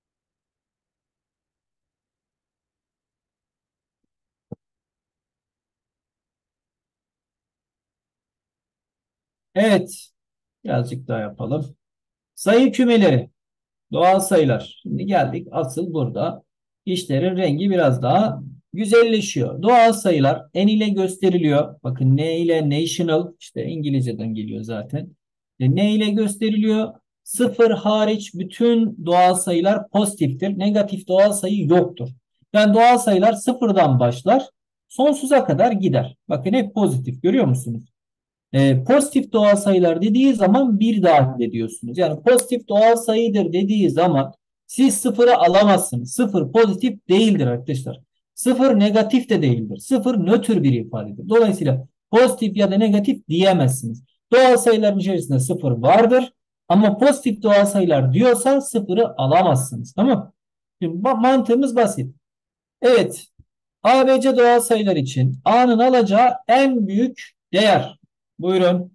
Speaker 1: Evet. Birazcık daha yapalım. Sayı kümeleri. Doğal sayılar. Şimdi geldik asıl burada işlerin rengi biraz daha güzelleşiyor. Doğal sayılar n ile gösteriliyor. Bakın n ile national işte İngilizceden geliyor zaten. N ile gösteriliyor. Sıfır hariç bütün doğal sayılar pozitiftir. Negatif doğal sayı yoktur. Yani doğal sayılar sıfırdan başlar sonsuza kadar gider. Bakın hep pozitif görüyor musunuz? Pozitif doğal sayılar dediği zaman bir dahil ediyorsunuz. Yani pozitif doğal sayıdır dediği zaman siz sıfırı alamazsınız. Sıfır pozitif değildir arkadaşlar. Sıfır negatif de değildir. Sıfır nötr bir ifadedir. Dolayısıyla pozitif ya da negatif diyemezsiniz. Doğal sayıların içerisinde sıfır vardır. Ama pozitif doğal sayılar diyorsa sıfırı alamazsınız. Tamam. Şimdi mantığımız basit. Evet. ABC doğal sayılar için A'nın alacağı en büyük değer. Buyurun.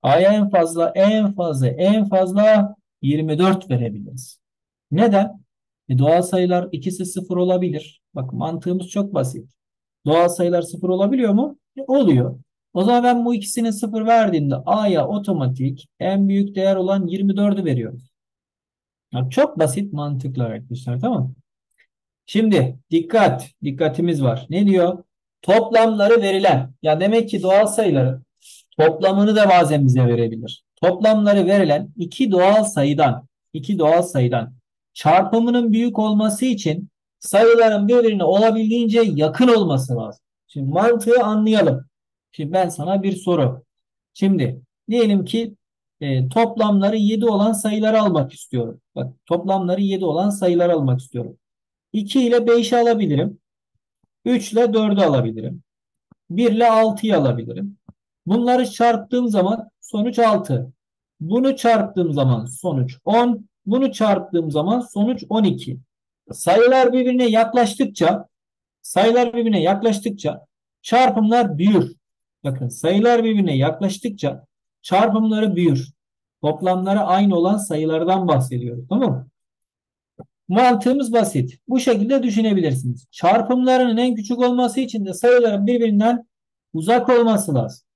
Speaker 1: A'ya en fazla 24 verebiliriz. Neden? Doğal sayılar ikisi sıfır olabilir. Bak mantığımız çok basit. Doğal sayılar sıfır olabiliyor mu? Oluyor. O zaman ben bu ikisini sıfır verdiğimde A'ya otomatik en büyük değer olan 24'ü veriyorum. Ya çok basit mantıklar arkadaşlar, tamam. Şimdi dikkatimiz var. Ne diyor? Toplamları verilen. Ya demek ki doğal sayıları toplamını da bazen bize verebilir. Toplamları verilen iki doğal sayıdan çarpımının büyük olması için sayıların birbirine olabildiğince yakın olması lazım. Şimdi mantığı anlayalım. Şimdi ben sana bir soru. Şimdi diyelim ki toplamları 7 olan sayıları almak istiyorum. Bak toplamları 7 olan sayıları almak istiyorum. 2 ile 5'i alabilirim. 3 ile 4'ü alabilirim. 1 ile 6'yı alabilirim. Bunları çarptığım zaman sonuç 6. Bunu çarptığım zaman sonuç 10. Bunu çarptığım zaman sonuç 12. Sayılar birbirine yaklaştıkça sayılar birbirine yaklaştıkça çarpımlar büyür. Bakın sayılar birbirine yaklaştıkça çarpımları büyür. Toplamları aynı olan sayılardan bahsediyoruz. Tamam mı? Mantığımız basit. Bu şekilde düşünebilirsiniz. Çarpımlarının en küçük olması için de sayıların birbirinden uzak olması lazım.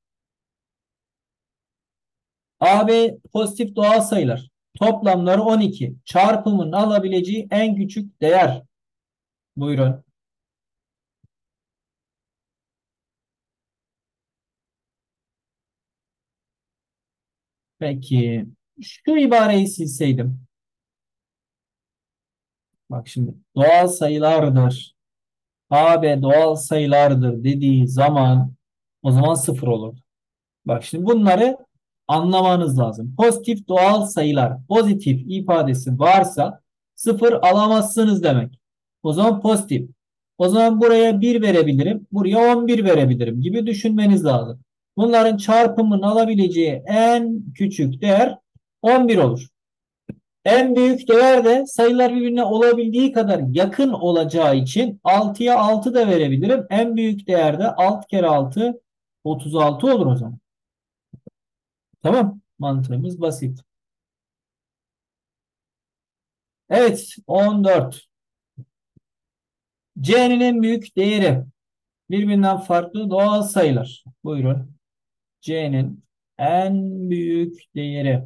Speaker 1: AB pozitif doğal sayılar. Toplamları 12. Çarpımın alabileceği en küçük değer. Buyurun. Peki şu ibareyi silseydim. Bak şimdi doğal sayılardır. AB doğal sayılardır dediği zaman o zaman sıfır olur. Bak şimdi bunları anlamanız lazım. Pozitif doğal sayılar, pozitif ifadesi varsa sıfır alamazsınız demek. O zaman pozitif. O zaman buraya 1 verebilirim, buraya 11 verebilirim gibi düşünmeniz lazım. Bunların çarpımının alabileceği en küçük değer 11 olur. En büyük değer de sayılar birbirine olabildiği kadar yakın olacağı için 6'ya 6 da verebilirim. En büyük değer de 6 kere 6 36 olur o zaman. Tamam. Mantığımız basit. Evet. 14. C'nin en büyük değeri birbirinden farklı doğal sayılar. Buyurun. C'nin en büyük değeri.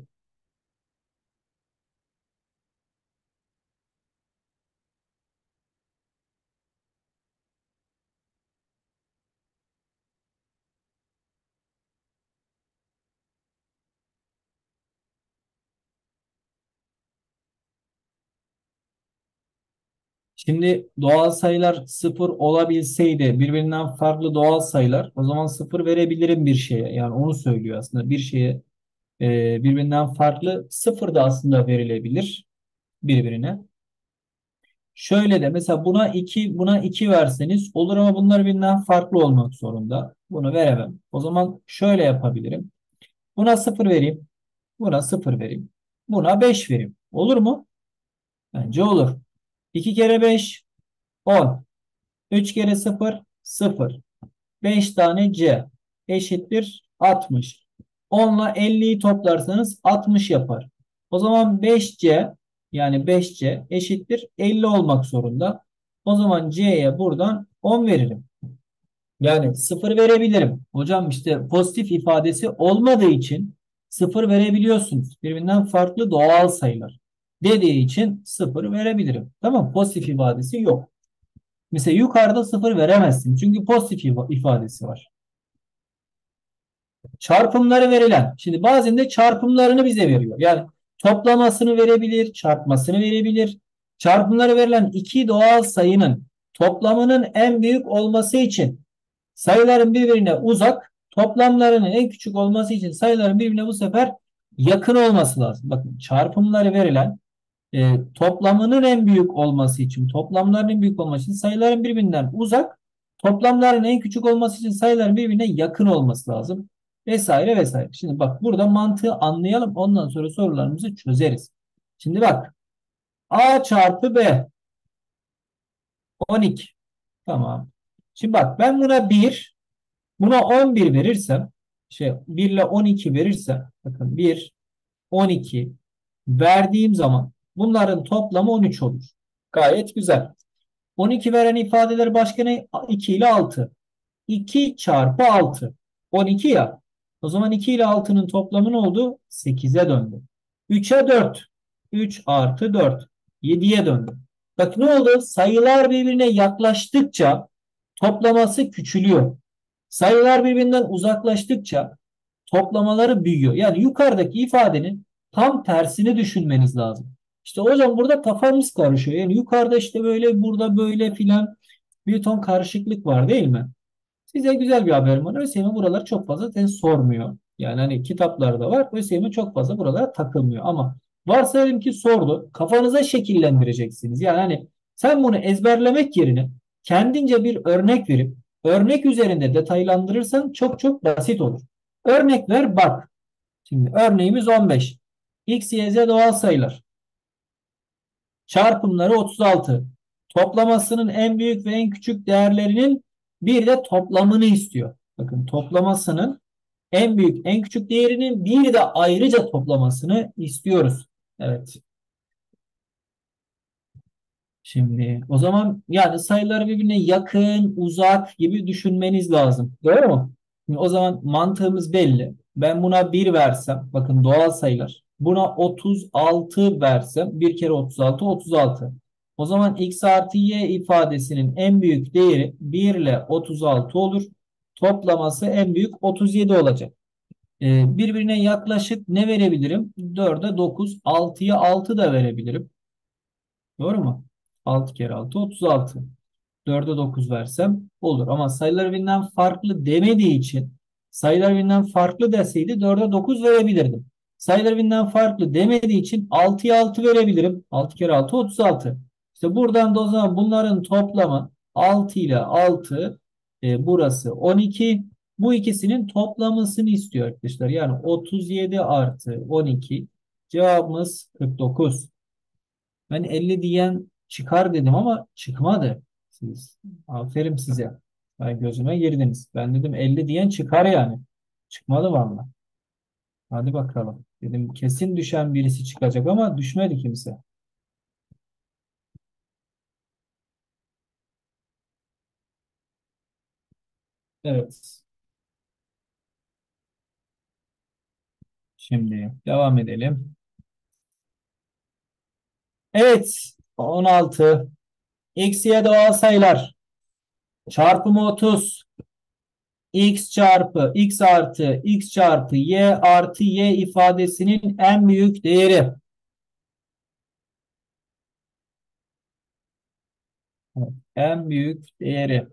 Speaker 1: Şimdi doğal sayılar sıfır olabilseydi birbirinden farklı doğal sayılar o zaman sıfır verebilirim bir şeye. Yani onu söylüyor aslında. Bir şeye birbirinden farklı sıfır da aslında verilebilir birbirine. Şöyle de mesela buna iki verseniz olur ama bunlar birbirinden farklı olmak zorunda. Bunu veremem. O zaman şöyle yapabilirim. Buna sıfır vereyim. Buna sıfır vereyim. Buna 5 vereyim. Olur mu? Bence olur. 2 kere 5 10. 3 kere sıfır 0. 5 tane C eşittir 60. 10 ile 50'yi toplarsanız 60 yapar. O zaman 5C yani 5C eşittir 50 olmak zorunda. O zaman C'ye buradan 10 veririm. Yani 0 verebilirim. Hocam işte pozitif ifadesi olmadığı için 0 verebiliyorsunuz. Birbirinden farklı doğal sayılar. Dediği için 0 verebilirim. Tamam, pozitif ifadesi yok. Mesela yukarıda 0 veremezsin. Çünkü pozitif ifadesi var. Çarpımları verilen. Şimdi bazen de çarpımlarını bize veriyor. Yani toplamasını verebilir, çarpmasını verebilir. Çarpımları verilen iki doğal sayının toplamının en büyük olması için sayıların birbirine uzak, toplamlarının en küçük olması için sayıların birbirine bu sefer yakın olması lazım. Bakın çarpımları verilen toplamının en büyük olması için, toplamların en büyük olması için sayıların birbirinden uzak, toplamların en küçük olması için sayıların birbirine yakın olması lazım. Vesaire vesaire. Şimdi bak burada mantığı anlayalım. Ondan sonra sorularımızı çözeriz. Şimdi bak. A çarpı B 12. Tamam. Şimdi bak ben buna 1, buna 11 verirsem, 1 ile 12 verirsem Bakın 1, 12 verdiğim zaman bunların toplamı 13 olur. Gayet güzel. 12 veren ifadeler başka ne? 2 ile 6. 2 çarpı 6. 12 ya. O zaman 2 ile 6'nın toplamı ne oldu? 8'e döndü. 3'e 4. 3 artı 4. 7'ye döndü. Bak ne oldu? Sayılar birbirine yaklaştıkça toplaması küçülüyor. Sayılar birbirinden uzaklaştıkça toplamaları büyüyor. Yani yukarıdaki ifadenin tam tersini düşünmeniz lazım. İşte hocam burada kafamız karışıyor. Yani yukarıda işte böyle, burada böyle filan bir ton karışıklık var değil mi? Size güzel bir haberim var. ÖSYM buralar çok fazla test sormuyor. Yani hani kitaplarda var. ÖSYM çok fazla buralara takılmıyor. Ama varsayalım ki sordu. Kafanıza şekillendireceksiniz. Yani hani sen bunu ezberlemek yerine kendince bir örnek verip örnek üzerinde detaylandırırsan çok çok basit olur. Örnek ver bak. Şimdi örneğimiz 15. X, Y, Z doğal sayılar. Çarpımları 36. Toplamasının en büyük ve en küçük değerlerinin bir de toplamını istiyor. Bakın toplamasının en büyük, en küçük değerinin bir de ayrıca toplamasını istiyoruz. Evet. Şimdi o zaman yani sayıları birbirine yakın, uzak gibi düşünmeniz lazım. Doğru mu? Şimdi o zaman mantığımız belli. Ben buna bir versem, bakın doğal sayılar. Buna 36 versem, bir kere 36, 36. O zaman x artı y ifadesinin en büyük değeri 1 ile 36 olur. Toplaması en büyük 37 olacak. Birbirine yaklaşık ne verebilirim? 4'e 9, 6'ya 6 da verebilirim. Doğru mu? 6 kere 6 36. 4'e 9 versem olur. Ama sayılar birbirinden farklı demediği için sayılar birbirinden farklı deseydi 4'e 9 verebilirdim. Sayılar birbirinden farklı demediği için 6'ya 6 verebilirim. 6 kere 6 36. İşte buradan da o zaman bunların toplamı 6 ile 6 burası 12. Bu ikisinin toplamısını istiyor arkadaşlar. Yani 37 artı 12 cevabımız 49. Ben 50 diyen çıkar dedim ama çıkmadı. Siz, aferin size. Ben gözüme girdiniz. Ben dedim 50 diyen çıkar yani. Çıkmadı vallahi. Hadi bakalım. Dedim kesin düşen birisi çıkacak ama düşmedi kimse. Evet. Şimdi devam edelim. Evet. 16. X, Y doğal sayılar. Çarpımı 30. X çarpı X artı X çarpı Y artı Y ifadesinin en büyük değeri. Evet, en büyük değeri.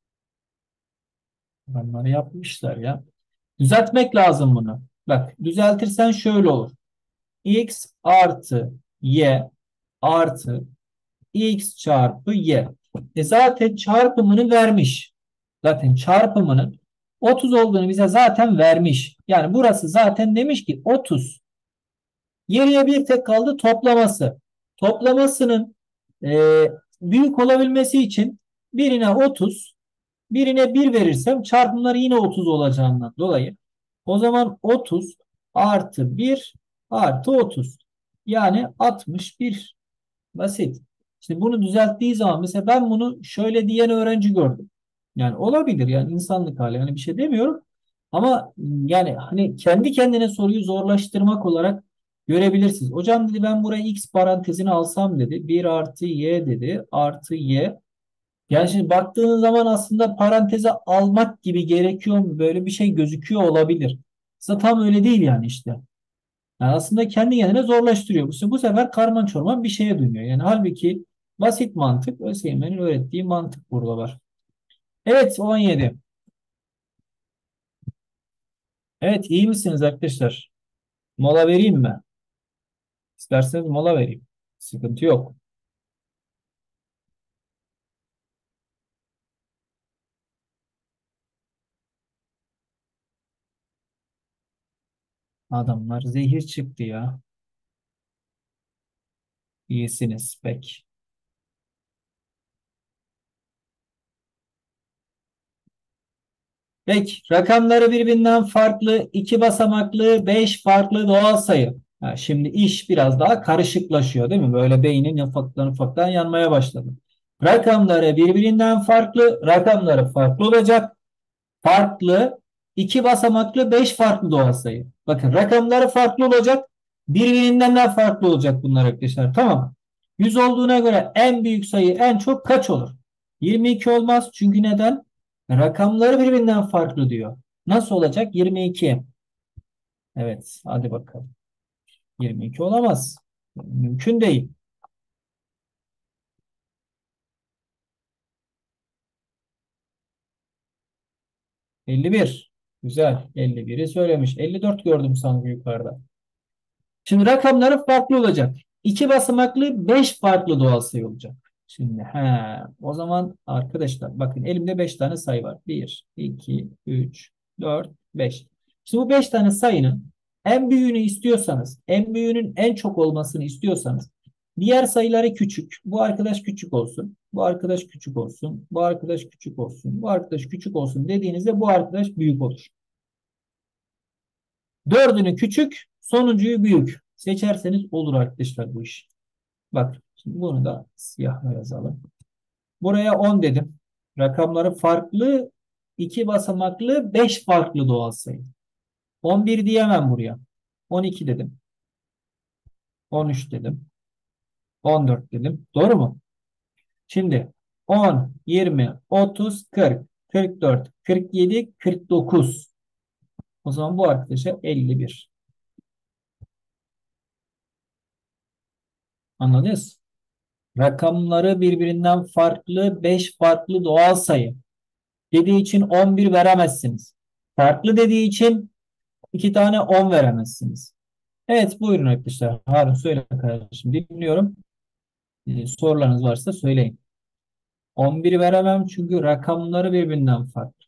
Speaker 1: Adamları yapmışlar ya. Düzeltmek lazım bunu. Bak düzeltirsen şöyle olur. X artı Y artı X çarpı Y. Zaten çarpımını vermiş. Zaten çarpımının 30 olduğunu bize zaten vermiş. Yani burası zaten demiş ki 30. Geriye bir tek kaldı toplaması. Toplamasının e, büyük olabilmesi için birine 30, birine bir verirsem çarpımları yine 30 olacağından dolayı o zaman 30 artı bir artı 30. Yani 61. Basit. Şimdi bunu düzelttiği zaman mesela ben bunu şöyle diyen öğrenci gördüm. Yani olabilir yani insanlık hali. Yani bir şey demiyorum. Ama yani hani kendi kendine soruyu zorlaştırmak olarak görebilirsiniz. Hocam dedi ben buraya x parantezini alsam dedi. Bir artı y dedi. Artı y. Yani şimdi baktığınız zaman aslında paranteze almak gibi gerekiyor mu? Böyle bir şey gözüküyor olabilir. Aslında tam öyle değil yani işte. Yani aslında kendi kendine zorlaştırıyor. Bu sefer karman çorman bir şeye dönüyor. Yani halbuki basit mantık ÖSYM'nin öğrettiği mantık burada var. Evet 17. Evet iyi misiniz arkadaşlar? Mola vereyim mi? İsterseniz mola vereyim. Sıkıntı yok. Adamlar zehir çıktı ya. İyisiniz pek. Peki rakamları birbirinden farklı, iki basamaklı, beş farklı doğal sayı. Ha, şimdi iş biraz daha karışıklaşıyor değil mi? Böyle beynin ufaktan ufaktan yanmaya başladı. Rakamları birbirinden farklı, rakamları farklı olacak. Farklı, iki basamaklı, beş farklı doğal sayı. Bakın rakamları farklı olacak. Birbirinden de farklı olacak bunlar arkadaşlar. Tamam. 100 olduğuna göre en büyük sayı en çok kaç olur? 22 olmaz. Çünkü neden? Rakamları birbirinden farklı diyor. Nasıl olacak? 22. Evet, hadi bakalım. 22 olamaz. Mümkün değil. 51. Güzel. 51'i söylemiş. 54 gördüm sanki yukarıda. Şimdi rakamları farklı olacak. İki basamaklı 5 farklı doğal sayı olacak. Şimdi o zaman arkadaşlar bakın elimde 5 tane sayı var. Bir, 2, 3, 4, 5. Şimdi bu 5 tane sayının en büyüğünü istiyorsanız, en büyüğünün en çok olmasını istiyorsanız diğer sayıları küçük. Bu arkadaş küçük olsun. Bu arkadaş küçük olsun. Bu arkadaş küçük olsun. Bu arkadaş küçük olsun dediğinizde bu arkadaş büyük olur. Dördünü küçük, sonuncuyu büyük. Seçerseniz olur arkadaşlar bu iş. Bak şimdi bunu da siyahla yazalım. Buraya 10 dedim. Rakamları farklı, iki basamaklı, 5 farklı doğal sayı. 11 diyemem buraya. 12 dedim. 13 dedim. 14 dedim. Doğru mu? Şimdi 10, 20, 30, 40, 44, 47, 49. O zaman bu arkadaşa 51. Anladınız? Rakamları birbirinden farklı 5 farklı doğal sayı dediği için 11 veremezsiniz. Farklı dediği için 2 tane 10 veremezsiniz. Evet buyurun arkadaşlar. Harun söyle kardeşim dinliyorum. Sorularınız varsa söyleyin. 11 veremem çünkü rakamları birbirinden farklı.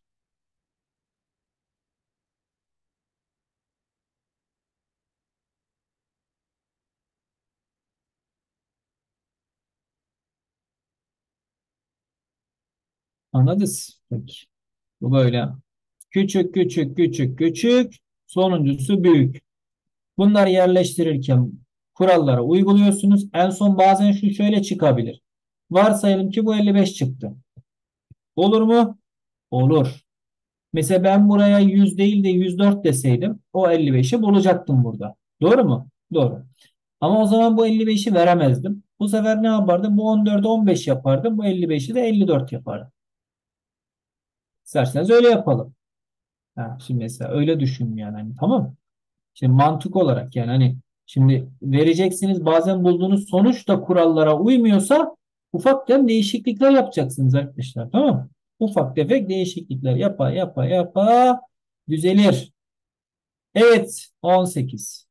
Speaker 1: Anladınız? Peki. Bu böyle. Küçük küçük küçük küçük sonuncusu büyük. Bunları yerleştirirken kurallara uyguluyorsunuz. En son bazen şu şöyle çıkabilir. Varsayalım ki bu 55 çıktı. Olur mu? Olur. Mesela ben buraya 100 değil de 104 deseydim o 55'i bulacaktım burada. Doğru mu? Doğru. Ama o zaman bu 55'i veremezdim. Bu sefer ne yapardım? Bu 14'ü 15 yapardım. Bu 55'i de 54 yapardım. İsterseniz öyle yapalım. Ha, şimdi mesela öyle düşün yani. Hani, tamam. Şimdi mantık olarak yani hani şimdi vereceksiniz bazen bulduğunuz sonuç da kurallara uymuyorsa ufaktan değişiklikler yapacaksınız arkadaşlar. Tamam mı? Ufak tefek değişiklikler yapa yapa yapa düzelir. Evet 18.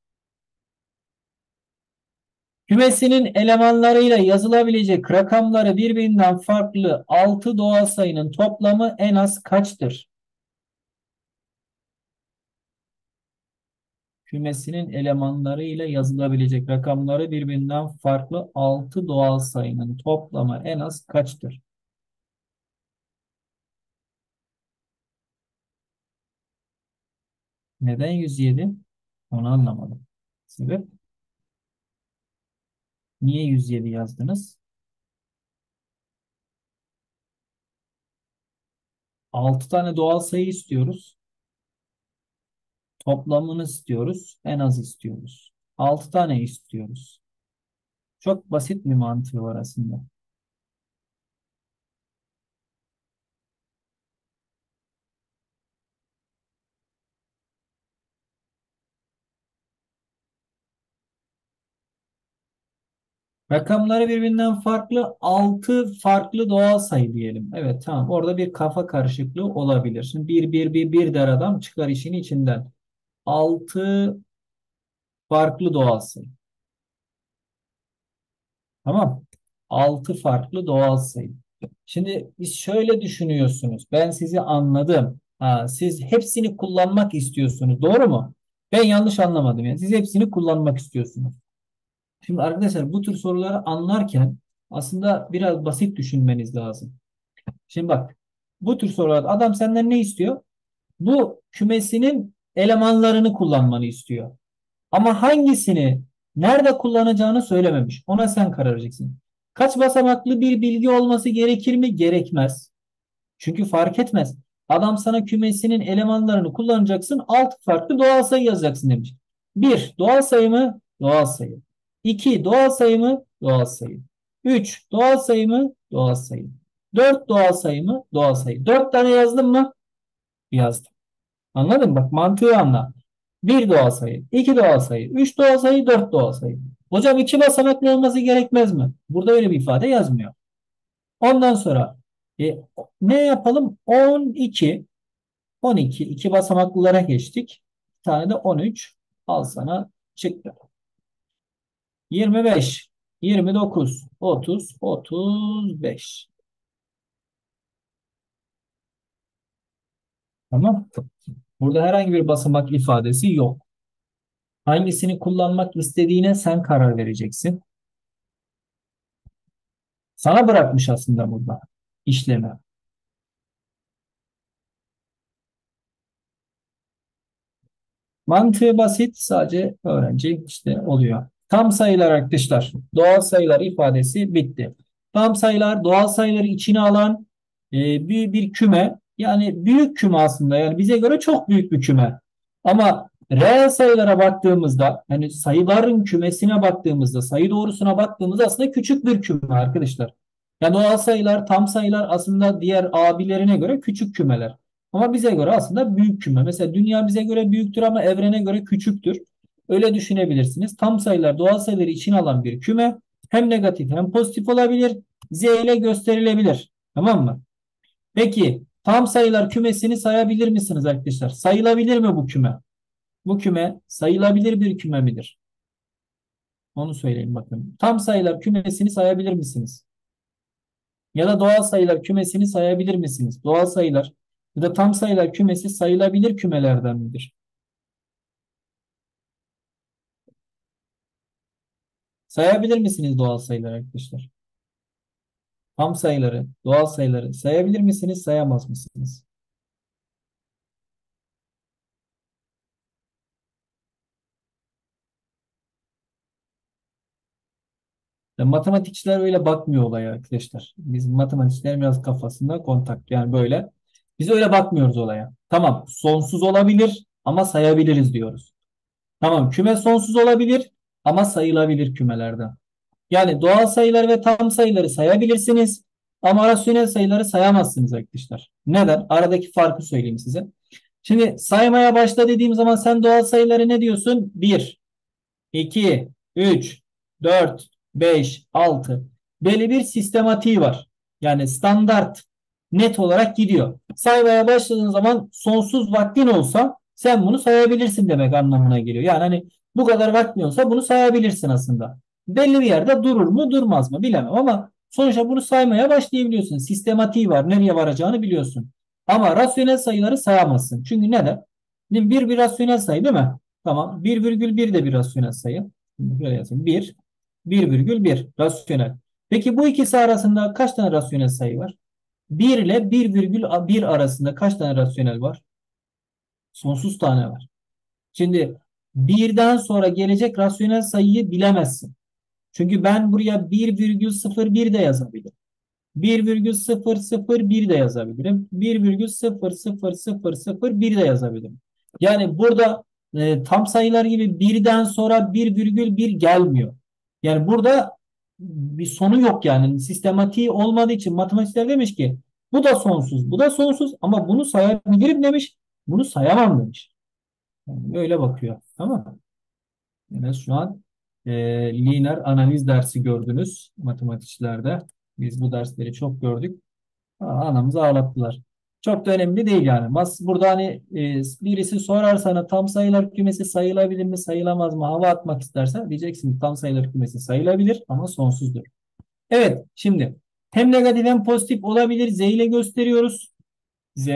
Speaker 1: Kümesinin elemanlarıyla yazılabilecek rakamları birbirinden farklı 6 doğal sayının toplamı en az kaçtır? Kümesinin elemanlarıyla yazılabilecek rakamları birbirinden farklı 6 doğal sayının toplamı en az kaçtır? Neden 107? Onu anlamadım. Sebep? Niye 107 yazdınız? 6 tane doğal sayı istiyoruz. Toplamını istiyoruz. En az istiyoruz. 6 tane istiyoruz. Çok basit bir mantığı var aslında. Rakamları birbirinden farklı 6 farklı doğal sayı diyelim. Evet tamam orada bir kafa karışıklığı olabilir. Şimdi bir der adam çıkar işin içinden. 6 farklı doğal sayı. Tamam. 6 farklı doğal sayı. Şimdi biz şöyle düşünüyorsunuz. Ben sizi anladım. Ha, siz hepsini kullanmak istiyorsunuz. Doğru mu? Ben yanlış anlamadım. Yani siz hepsini kullanmak istiyorsunuz. Şimdi arkadaşlar bu tür soruları anlarken aslında biraz basit düşünmeniz lazım. Şimdi bak. Bu tür sorularda adam senden ne istiyor? Bu kümesinin elemanlarını kullanmanı istiyor. Ama hangisini nerede kullanacağını söylememiş. Ona sen karar vereceksin. Kaç basamaklı bir bilgi olması gerekir mi? Gerekmez. Çünkü fark etmez. Adam sana kümesinin elemanlarını kullanacaksın. 6 farklı doğal sayı yazacaksın demiş. Bir doğal sayı mı? Doğal sayı. 2 doğal sayı mı? Doğal sayı. 3 doğal sayı mı? Doğal sayı. 4 doğal sayı mı? Doğal sayı. 4 tane yazdım mı? Yazdım. Anladın mı? Bak mantığı anla. Bir doğal sayı, iki doğal sayı, üç doğal sayı, dört doğal sayı. Hocam iki basamaklı olması gerekmez mi? Burada öyle bir ifade yazmıyor. Ondan sonra ne yapalım? 12, 12, iki basamaklılara geçtik. Bir tane de 13. Al sana çıktı. 25, 29, 30, 35. Tamam. Burada herhangi bir basamak ifadesi yok. Hangisini kullanmak istediğine sen karar vereceksin. Sana bırakmış aslında burada işlemi. Mantığı basit, sadece öğrenci işte oluyor. Tam sayılar arkadaşlar. Doğal sayılar ifadesi bitti. Tam sayılar doğal sayıları içine alan büyük bir küme. Yani büyük küme aslında. Yani bize göre çok büyük bir küme. Ama reel sayılara baktığımızda, hani sayıların kümesine baktığımızda, sayı doğrusuna baktığımızda aslında küçük bir küme arkadaşlar. Yani doğal sayılar, tam sayılar aslında diğer abilerine göre küçük kümeler. Ama bize göre aslında büyük küme. Mesela dünya bize göre büyüktür ama evrene göre küçüktür. Öyle düşünebilirsiniz. Tam sayılar doğal sayıları içine alan bir küme. Hem negatif hem pozitif olabilir. Z ile gösterilebilir. Tamam mı? Peki tam sayılar kümesini sayabilir misiniz arkadaşlar? Sayılabilir mi bu küme? Bu küme sayılabilir bir küme midir? Onu söyleyeyim bakın. Tam sayılar kümesini sayabilir misiniz? Ya da doğal sayılar kümesini sayabilir misiniz? Doğal sayılar ya da tam sayılar kümesi sayılabilir kümelerden midir? Sayabilir misiniz doğal sayıları arkadaşlar? Tam sayıları, doğal sayıları sayabilir misiniz, sayamaz mısınız? Matematikçiler öyle bakmıyor olaya arkadaşlar. Biz matematikçilerin biraz kafasında kontak. Yani böyle. Biz öyle bakmıyoruz olaya. Tamam, sonsuz olabilir ama sayabiliriz diyoruz. Tamam, küme sonsuz olabilir ama sayılabilir kümelerden. Yani doğal sayıları ve tam sayıları sayabilirsiniz ama rasyonel sayıları sayamazsınız arkadaşlar. Neden? Aradaki farkı söyleyeyim size. Şimdi saymaya başla dediğim zaman sen doğal sayıları ne diyorsun? Bir, 2, 3, 4, 5, 6. Belli bir sistematiği var. Yani standart net olarak gidiyor. Saymaya başladığın zaman sonsuz vaktin olsa sen bunu sayabilirsin demek anlamına geliyor. Yani hani bu kadar vaktin olsa bunu sayabilirsin aslında. Belli bir yerde durur mu durmaz mı bilemem ama sonuçta bunu saymaya başlayabiliyorsun. Sistematiği var. Nereye varacağını biliyorsun. Ama rasyonel sayıları sayamazsın. Çünkü neden? Şimdi bir rasyonel sayı değil mi? Tamam. 1,1 de bir rasyonel sayı. Şimdi şöyle yazayım. 1,1 rasyonel. Peki bu ikisi arasında kaç tane rasyonel sayı var? 1 ile 1,1 arasında kaç tane rasyonel var? Sonsuz tane var. Şimdi birden sonra gelecek rasyonel sayıyı bilemezsin. Çünkü ben buraya 1,01 de yazabilirim. 1,001 de yazabilirim. 1,00001 de yazabilirim. Yani burada tam sayılar gibi birden sonra 1,1 gelmiyor. Yani burada bir sonu yok yani. Sistematiği olmadığı için matematikler demiş ki bu da sonsuz, bu da sonsuz ama bunu sayabilirim demiş. Bunu sayamam demiş. Yani böyle bakıyor. Tamam mı? Yani şu an e, lineer analiz dersi gördünüz matematikçilerde. Biz bu dersleri çok gördük. Anamızı ağlattılar. Çok da önemli değil yani. Burada hani birisi sorar sana tam sayılar kümesi sayılabilir mi, sayılamaz mı? Hava atmak istersen diyeceksin ki tam sayılar kümesi sayılabilir ama sonsuzdur. Evet, şimdi hem negatif hem pozitif olabilir. Z ile gösteriyoruz. Z.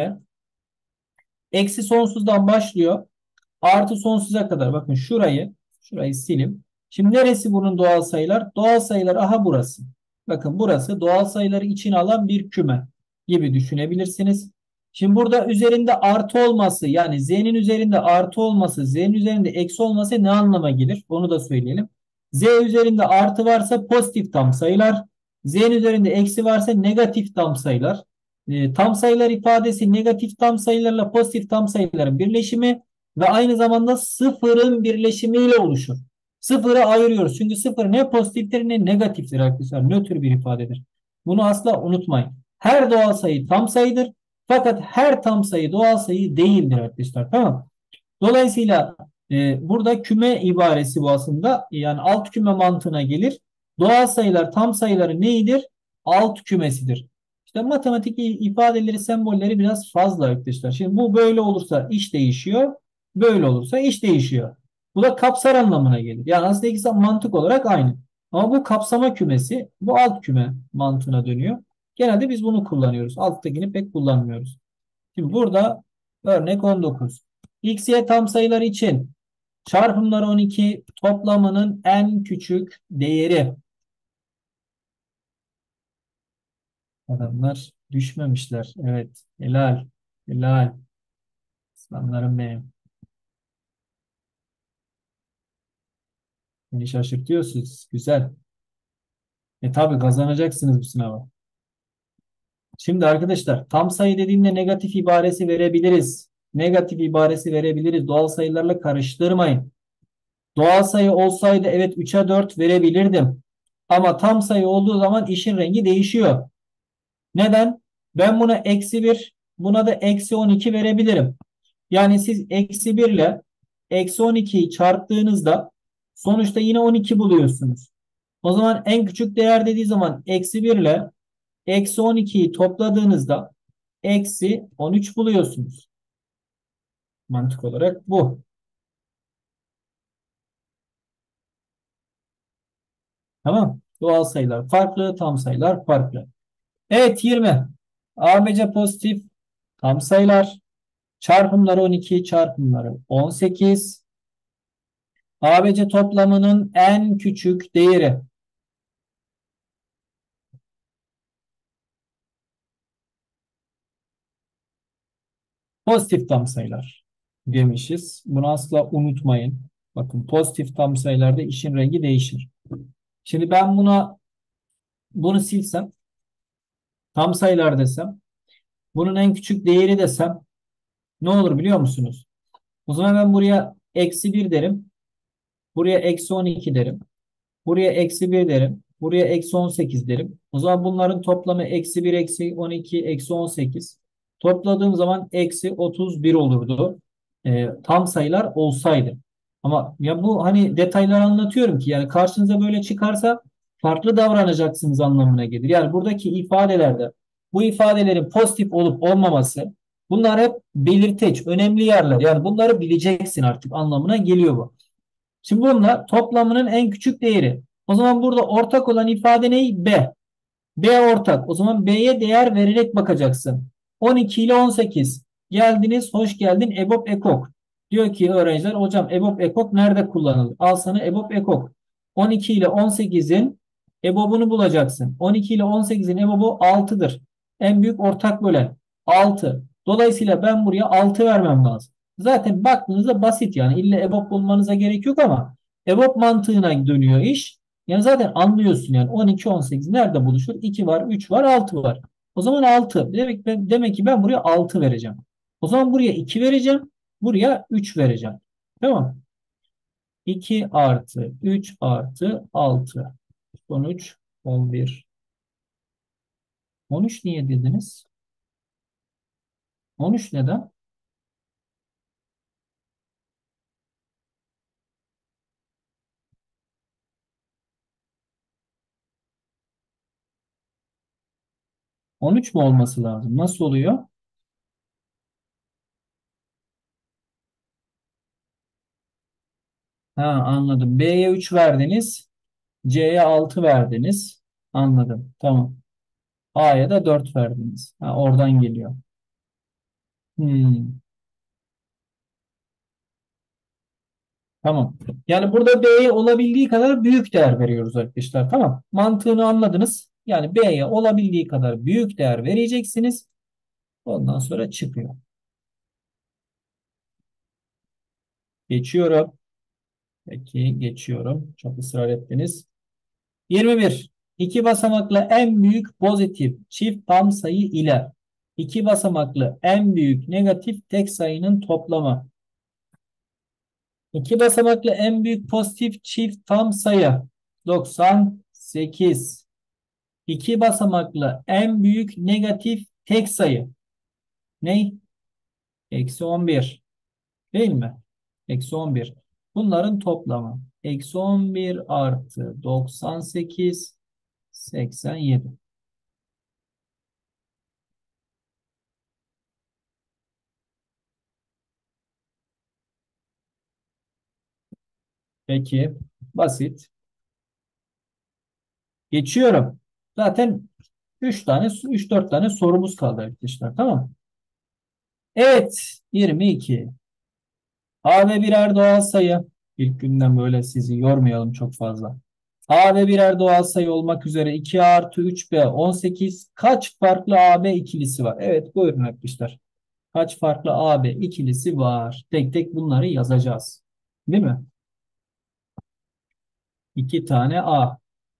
Speaker 1: Eksi sonsuzdan başlıyor. Artı sonsuza kadar. Bakın şurayı silin. Şimdi neresi bunun doğal sayılar? Doğal sayılar aha burası. Bakın burası doğal sayıları içine alan bir küme. gibi düşünebilirsiniz. Şimdi burada üzerinde artı olması yani z'nin üzerinde artı olması z'nin üzerinde eksi olması ne anlama gelir? Onu da söyleyelim. Z üzerinde artı varsa pozitif tam sayılar. Z'nin üzerinde eksi varsa negatif tam sayılar. Tam sayılar ifadesi negatif tam sayılarla pozitif tam sayıların birleşimi ve aynı zamanda sıfırın birleşimiyle oluşur. Sıfırı ayırıyoruz. Çünkü sıfır ne pozitiftir ne negatiftir arkadaşlar. Nötr bir ifadedir. Bunu asla unutmayın. Her doğal sayı tam sayıdır. Fakat her tam sayı doğal sayı değildir arkadaşlar. Tamam. Dolayısıyla burada küme ibaresi bu aslında. Yani alt küme mantığına gelir. Doğal sayılar tam sayıları neyidir? Alt kümesidir. İşte matematik ifadeleri, sembolleri biraz fazla arkadaşlar. Şimdi bu böyle olursa iş değişiyor. Böyle olursa iş değişiyor. Bu da kapsar anlamına gelir. Yani aslında ikisi mantık olarak aynı. Ama bu kapsama kümesi bu alt küme mantığına dönüyor. Genelde biz bunu kullanıyoruz. Alttakini pek kullanmıyoruz. Şimdi burada örnek 19. X, Y tam sayılar için çarpımları 12 toplamının en küçük değeri. Adamlar düşmemişler. Evet. Helal. Helal. İslamlarım benim. Beni şaşırtıyorsunuz. Güzel. Tabii kazanacaksınız bu sınavı. Şimdi arkadaşlar tam sayı dediğimde negatif ibaresi verebiliriz. Negatif ibaresi verebiliriz. Doğal sayılarla karıştırmayın. Doğal sayı olsaydı evet 3'e 4 verebilirdim. Ama tam sayı olduğu zaman işin rengi değişiyor. Neden? Ben buna eksi 1, buna da eksi 12 verebilirim. Yani siz eksi 1 ile eksi 12'yi çarptığınızda sonuçta yine 12 buluyorsunuz. O zaman en küçük değer dediği zaman eksi 1 ile eksi 12'yi topladığınızda eksi 13 buluyorsunuz. Mantık olarak bu. Tamam. Doğal sayılar farklı, tam sayılar farklı. Evet 20. ABC pozitif tam sayılar. Çarpımları 12, çarpımları 18. ABC toplamının en küçük değeri. Pozitif tam sayılar demişiz. Bunu asla unutmayın. Bakın pozitif tam sayılarda işin rengi değişir. Şimdi ben bunu silsem, tam sayılar desem, bunun en küçük değeri desem ne olur biliyor musunuz? O zaman ben buraya eksi 1 derim. Buraya eksi 12 derim. Buraya eksi 1 derim. Buraya eksi 18 derim. O zaman bunların toplamı eksi 1, eksi 12, eksi 18. Topladığım zaman eksi 31 olurdu. Tam sayılar olsaydı. Ama ya bu hani detayları anlatıyorum ki yani karşınıza böyle çıkarsa farklı davranacaksınız anlamına gelir. Yani buradaki ifadelerde bu ifadelerin pozitif olup olmaması bunlar hep belirteç, önemli yerler. Yani bunları bileceksin artık anlamına geliyor bu. Şimdi bununla toplamının en küçük değeri. O zaman burada ortak olan ifade ne? B. B ortak. O zaman B'ye değer vererek bakacaksın. 12 ile 18. Geldiniz, hoş geldin EBOB EKOK. Diyor ki öğrenciler hocam EBOB EKOK nerede kullanılır? Al sana EBOB EKOK. 12 ile 18'in EBOB'unu bulacaksın. 12 ile 18'in EBOB'u 6'dır. En büyük ortak bölen 6. Dolayısıyla ben buraya 6 vermem lazım. Zaten baktığınızda basit yani. İlle EBOB bulmanıza gerek yok ama EBOB mantığına dönüyor iş. Yani zaten anlıyorsun yani 12, 18 nerede buluşur? 2 var, 3 var, 6 var. O zaman 6. Demek ki ben buraya 6 vereceğim. O zaman buraya 2 vereceğim. Buraya 3 vereceğim. Tamam. 2 artı 3 artı 6. Sonuç 11. 13 niye dediniz? 13 neden? 13 mu olması lazım? Nasıl oluyor? Ha, anladım. B'ye 3 verdiniz. C'ye 6 verdiniz. Anladım. Tamam. A'ya da 4 verdiniz. Ha, oradan geliyor. Hmm. Tamam. Yani burada B'ye olabildiği kadar büyük değer veriyoruz arkadaşlar. Tamam. Mantığını anladınız. Yani B'ye olabildiği kadar büyük değer vereceksiniz. Ondan sonra çıkıyor. Geçiyorum. Peki geçiyorum. Çok ısrar ettiniz. 21. İki basamaklı en büyük pozitif çift tam sayı ile iki basamaklı en büyük negatif tek sayının toplamı. İki basamaklı en büyük pozitif çift tam sayı 98. İki basamaklı en büyük negatif tek sayı ne? Eksi 11. Değil mi? Eksi 11. Bunların toplamı. Eksi 11 artı 98 87. Peki. Basit. Geçiyorum. Zaten 3-4 tane sorumuz kaldı arkadaşlar. Tamam. Evet. 22. A ve birer doğal sayı. İlk günden böyle sizi yormayalım çok fazla. A ve birer doğal sayı olmak üzere 2A artı 3B 18 kaç farklı AB ikilisi var? Evet buyurun arkadaşlar. Kaç farklı AB ikilisi var? Tek tek bunları yazacağız. Değil mi? 2 tane A,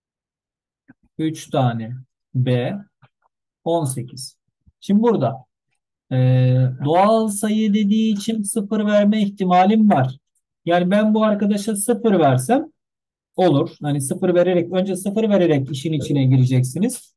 Speaker 1: 3 tane B, 18. Şimdi burada doğal sayı dediği için sıfır verme ihtimalim var. Yani ben bu arkadaşa sıfır versem olur. Hani sıfır vererek önce sıfır vererek işin içine gireceksiniz.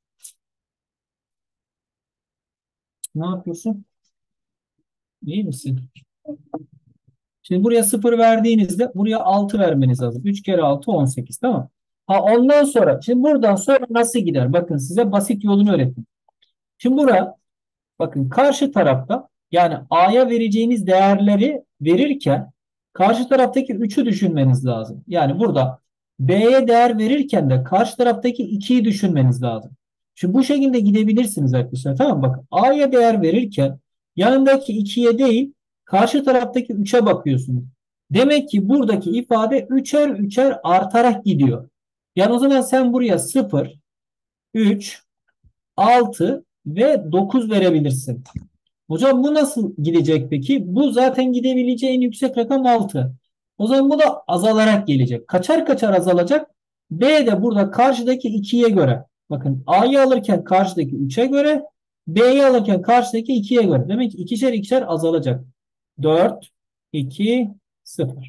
Speaker 1: Ne yapıyorsun? İyi misin? Şimdi buraya sıfır verdiğinizde buraya 6 vermeniz lazım. 3 kere 6 18 tamam. Ha ondan sonra şimdi buradan sonra nasıl gider? Bakın size basit yolunu öğrettim. Şimdi buraya bakın karşı tarafta yani A'ya vereceğiniz değerleri verirken karşı taraftaki 3'ü düşünmeniz lazım. Yani burada B'ye değer verirken de karşı taraftaki 2'yi düşünmeniz lazım. Şimdi bu şekilde gidebilirsiniz arkadaşlar. Tamam mı? Bakın A'ya değer verirken yanındaki 2'ye değil karşı taraftaki 3'e bakıyorsunuz. Demek ki buradaki ifade üçer üçer artarak gidiyor. Yani o zaman sen buraya 0, 3, 6 ve 9 verebilirsin. Hocam bu nasıl gidecek peki? Bu zaten gidebileceği en yüksek rakam 6. O zaman bu da azalarak gelecek. Kaçar kaçar azalacak. B de burada karşıdaki 2'ye göre. Bakın A'yı alırken karşıdaki 3'e göre, B'yi alırken karşıdaki 2'ye göre. Demek ki ikişer ikişer azalacak. 4, 2, 0.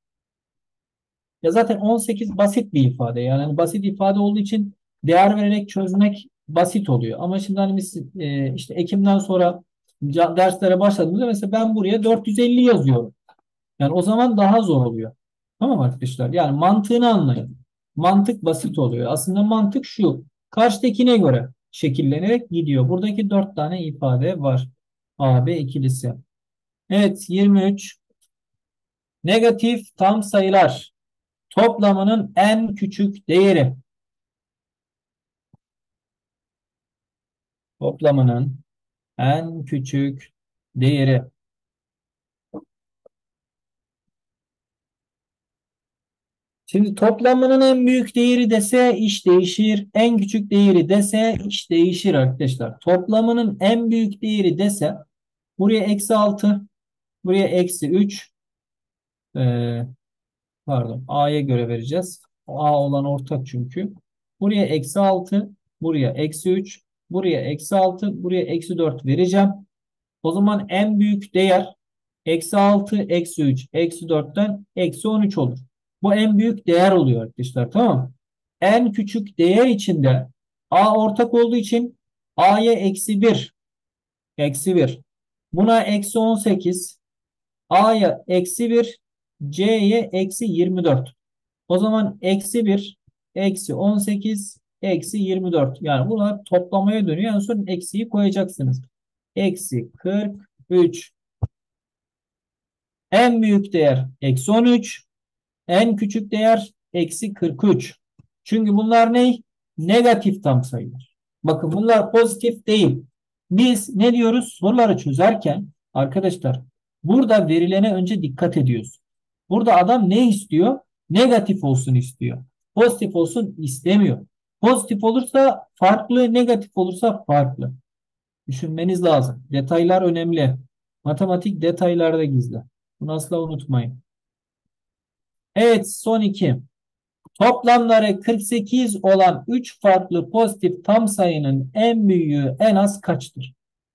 Speaker 1: Ya zaten 18 basit bir ifade. Yani hani basit ifade olduğu için değer vererek çözmek basit oluyor. Ama şimdi hani biz işte Ekim'den sonra derslere başladığımızda mesela ben buraya 450 yazıyorum. Yani o zaman daha zor oluyor. Tamam arkadaşlar? Yani mantığını anlayın. Mantık basit oluyor. Aslında mantık şu. Karşıdakine göre şekillenerek gidiyor. Buradaki 4 tane ifade var. AB ikilisi. Evet 23. Negatif tam sayılar toplamının en küçük değeri. Toplamının en küçük değeri. Şimdi toplamının en büyük değeri dese iş değişir. En küçük değeri dese iş değişir arkadaşlar. Toplamının en büyük değeri dese buraya eksi 6, buraya eksi 3. Ee, pardon A'ya göre vereceğiz. A olan ortak çünkü. Buraya eksi 6, buraya eksi 3, buraya eksi 6, buraya eksi 4 vereceğim. O zaman en büyük değer eksi 6, eksi 3, eksi 4'ten eksi 13 olur. Bu en büyük değer oluyor arkadaşlar. Tamam mı? En küçük değer içinde A ortak olduğu için A'ya eksi 1. Eksi 1. Buna eksi 18. A'ya eksi 1. C'ye eksi 24. O zaman eksi 1, eksi 18, eksi 24. Yani bunlar toplamaya dönüyor. En son eksiyi koyacaksınız. Eksi 43. En büyük değer eksi 13. En küçük değer eksi 43. Çünkü bunlar ne? Negatif tam sayılar. Bakın bunlar pozitif değil. Biz ne diyoruz? Soruları çözerken arkadaşlar burada verilene önce dikkat ediyoruz. Burada adam ne istiyor? Negatif olsun istiyor. Pozitif olsun istemiyor. Pozitif olursa farklı, negatif olursa farklı. Düşünmeniz lazım. Detaylar önemli. Matematik detaylarda gizli. Bunu asla unutmayın. Evet, son iki. Toplamları 48 olan 3 farklı pozitif tam sayının en büyüğü en az kaçtır?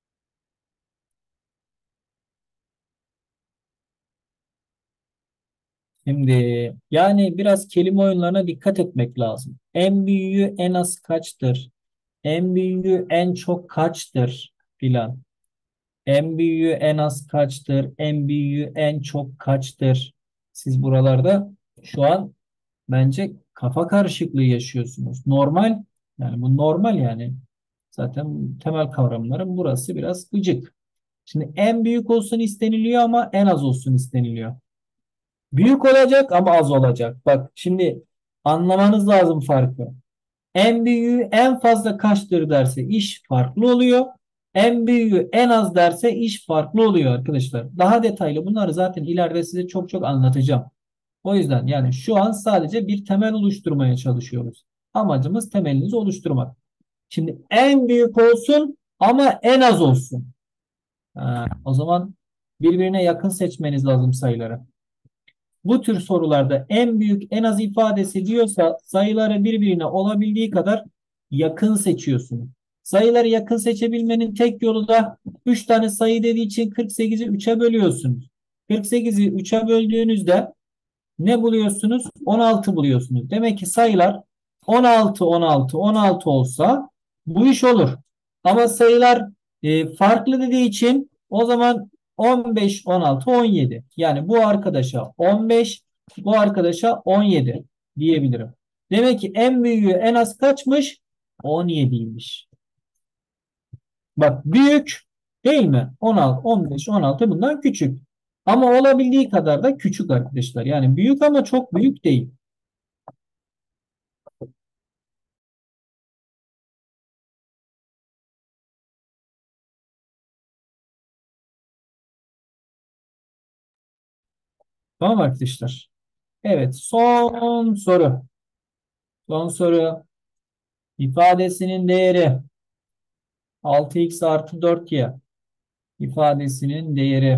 Speaker 1: Şimdi yani biraz kelime oyunlarına dikkat etmek lazım. En büyüğü en az kaçtır? En büyüğü en çok kaçtır filan. En büyüğü en az kaçtır? En büyüğü en çok kaçtır? Siz buralarda şu an bence kafa karışıklığı yaşıyorsunuz. Normal, yani bu normal yani. Zaten temel kavramların burası biraz gıcık. Şimdi en büyük olsun isteniliyor ama en az olsun isteniliyor. Büyük olacak ama az olacak. Bak şimdi anlamanız lazım farkı. En büyüğü en fazla kaçtır derse iş farklı oluyor. En büyüğü en az derse iş farklı oluyor arkadaşlar. Daha detaylı bunları zaten ileride size çok çok anlatacağım. O yüzden yani şu an sadece bir temel oluşturmaya çalışıyoruz. Amacımız temelinizi oluşturmak. Şimdi en büyük olsun ama en az olsun. O zaman birbirine yakın seçmeniz lazım sayıları. Bu tür sorularda en büyük en az ifadesi diyorsa sayıları birbirine olabildiği kadar yakın seçiyorsunuz. Sayıları yakın seçebilmenin tek yolu da 3 tane sayı dediği için 48'i 3'e bölüyorsunuz. 48'i 3'e böldüğünüzde ne buluyorsunuz? 16 buluyorsunuz. Demek ki sayılar 16, 16, 16 olsa bu iş olur. Ama sayılar farklı dediği için o zaman 15, 16, 17. Yani bu arkadaşa 15, bu arkadaşa 17 diyebilirim. Demek ki en büyüğü en az kaçmış? 17'ymiş. Bak büyük değil mi? 16, 15, 16 bundan küçük. Ama olabildiği kadar da küçük arkadaşlar. Yani büyük ama çok büyük değil. Tamam arkadaşlar. Evet, son soru. Son soru. İfadesinin değeri 6x artı 4y. İfadesinin değeri.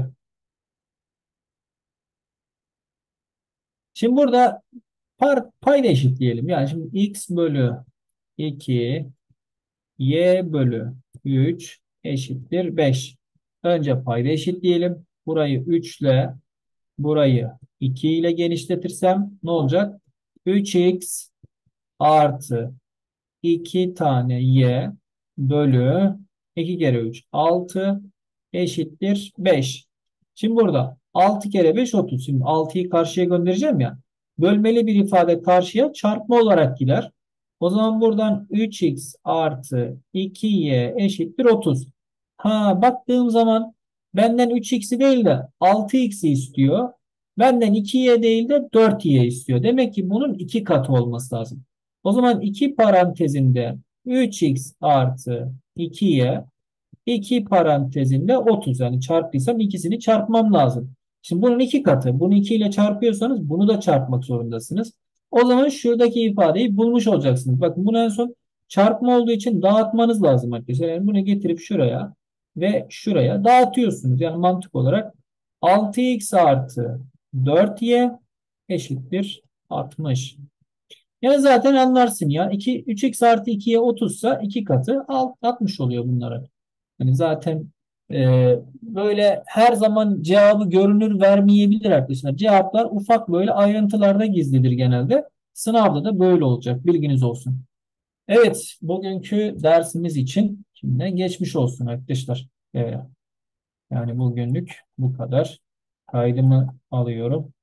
Speaker 1: Şimdi burada payda eşitleyelim. Yani şimdi x bölü 2 y bölü 3 eşittir 5. Önce payda eşitleyelim. Burayı 3 ile burayı 2 ile genişletirsem ne olacak? 3x artı 2 tane y bölü 2 kere 3 6 eşittir 5. Şimdi burada 6 kere 5 30. Şimdi 6'yı karşıya göndereceğim ya. Bölmeli bir ifade karşıya çarpma olarak gider. O zaman buradan 3x artı 2y eşittir 30. Ha baktığım zaman benden 3x'i değil de 6x'i istiyor. Benden 2y değil de 4y istiyor. Demek ki bunun 2 katı olması lazım. O zaman 2 parantezinde 3x artı 2y 2 parantezinde 30 yani çarptıysam ikisini çarpmam lazım. Şimdi bunun 2 katı. Bunu 2 ile çarpıyorsanız bunu da çarpmak zorundasınız. O zaman şuradaki ifadeyi bulmuş olacaksınız. Bakın bunu en son çarpma olduğu için dağıtmanız lazım arkadaşlar. Yani bunu getirip şuraya ve şuraya dağıtıyorsunuz. Yani mantık olarak 6x artı 4y eşittir 60. Yani zaten anlarsın ya. 3x artı 2'ye 30 sa 2 katı 60 oluyor bunlara. Yani zaten böyle her zaman cevabı görünür vermeyebilir arkadaşlar. Cevaplar ufak böyle ayrıntılarda gizlidir genelde. Sınavda da böyle olacak. Bilginiz olsun. Evet, bugünkü dersimiz için şimdiden geçmiş olsun arkadaşlar. Yani bugünlük bu kadar. Kaydımı alıyorum.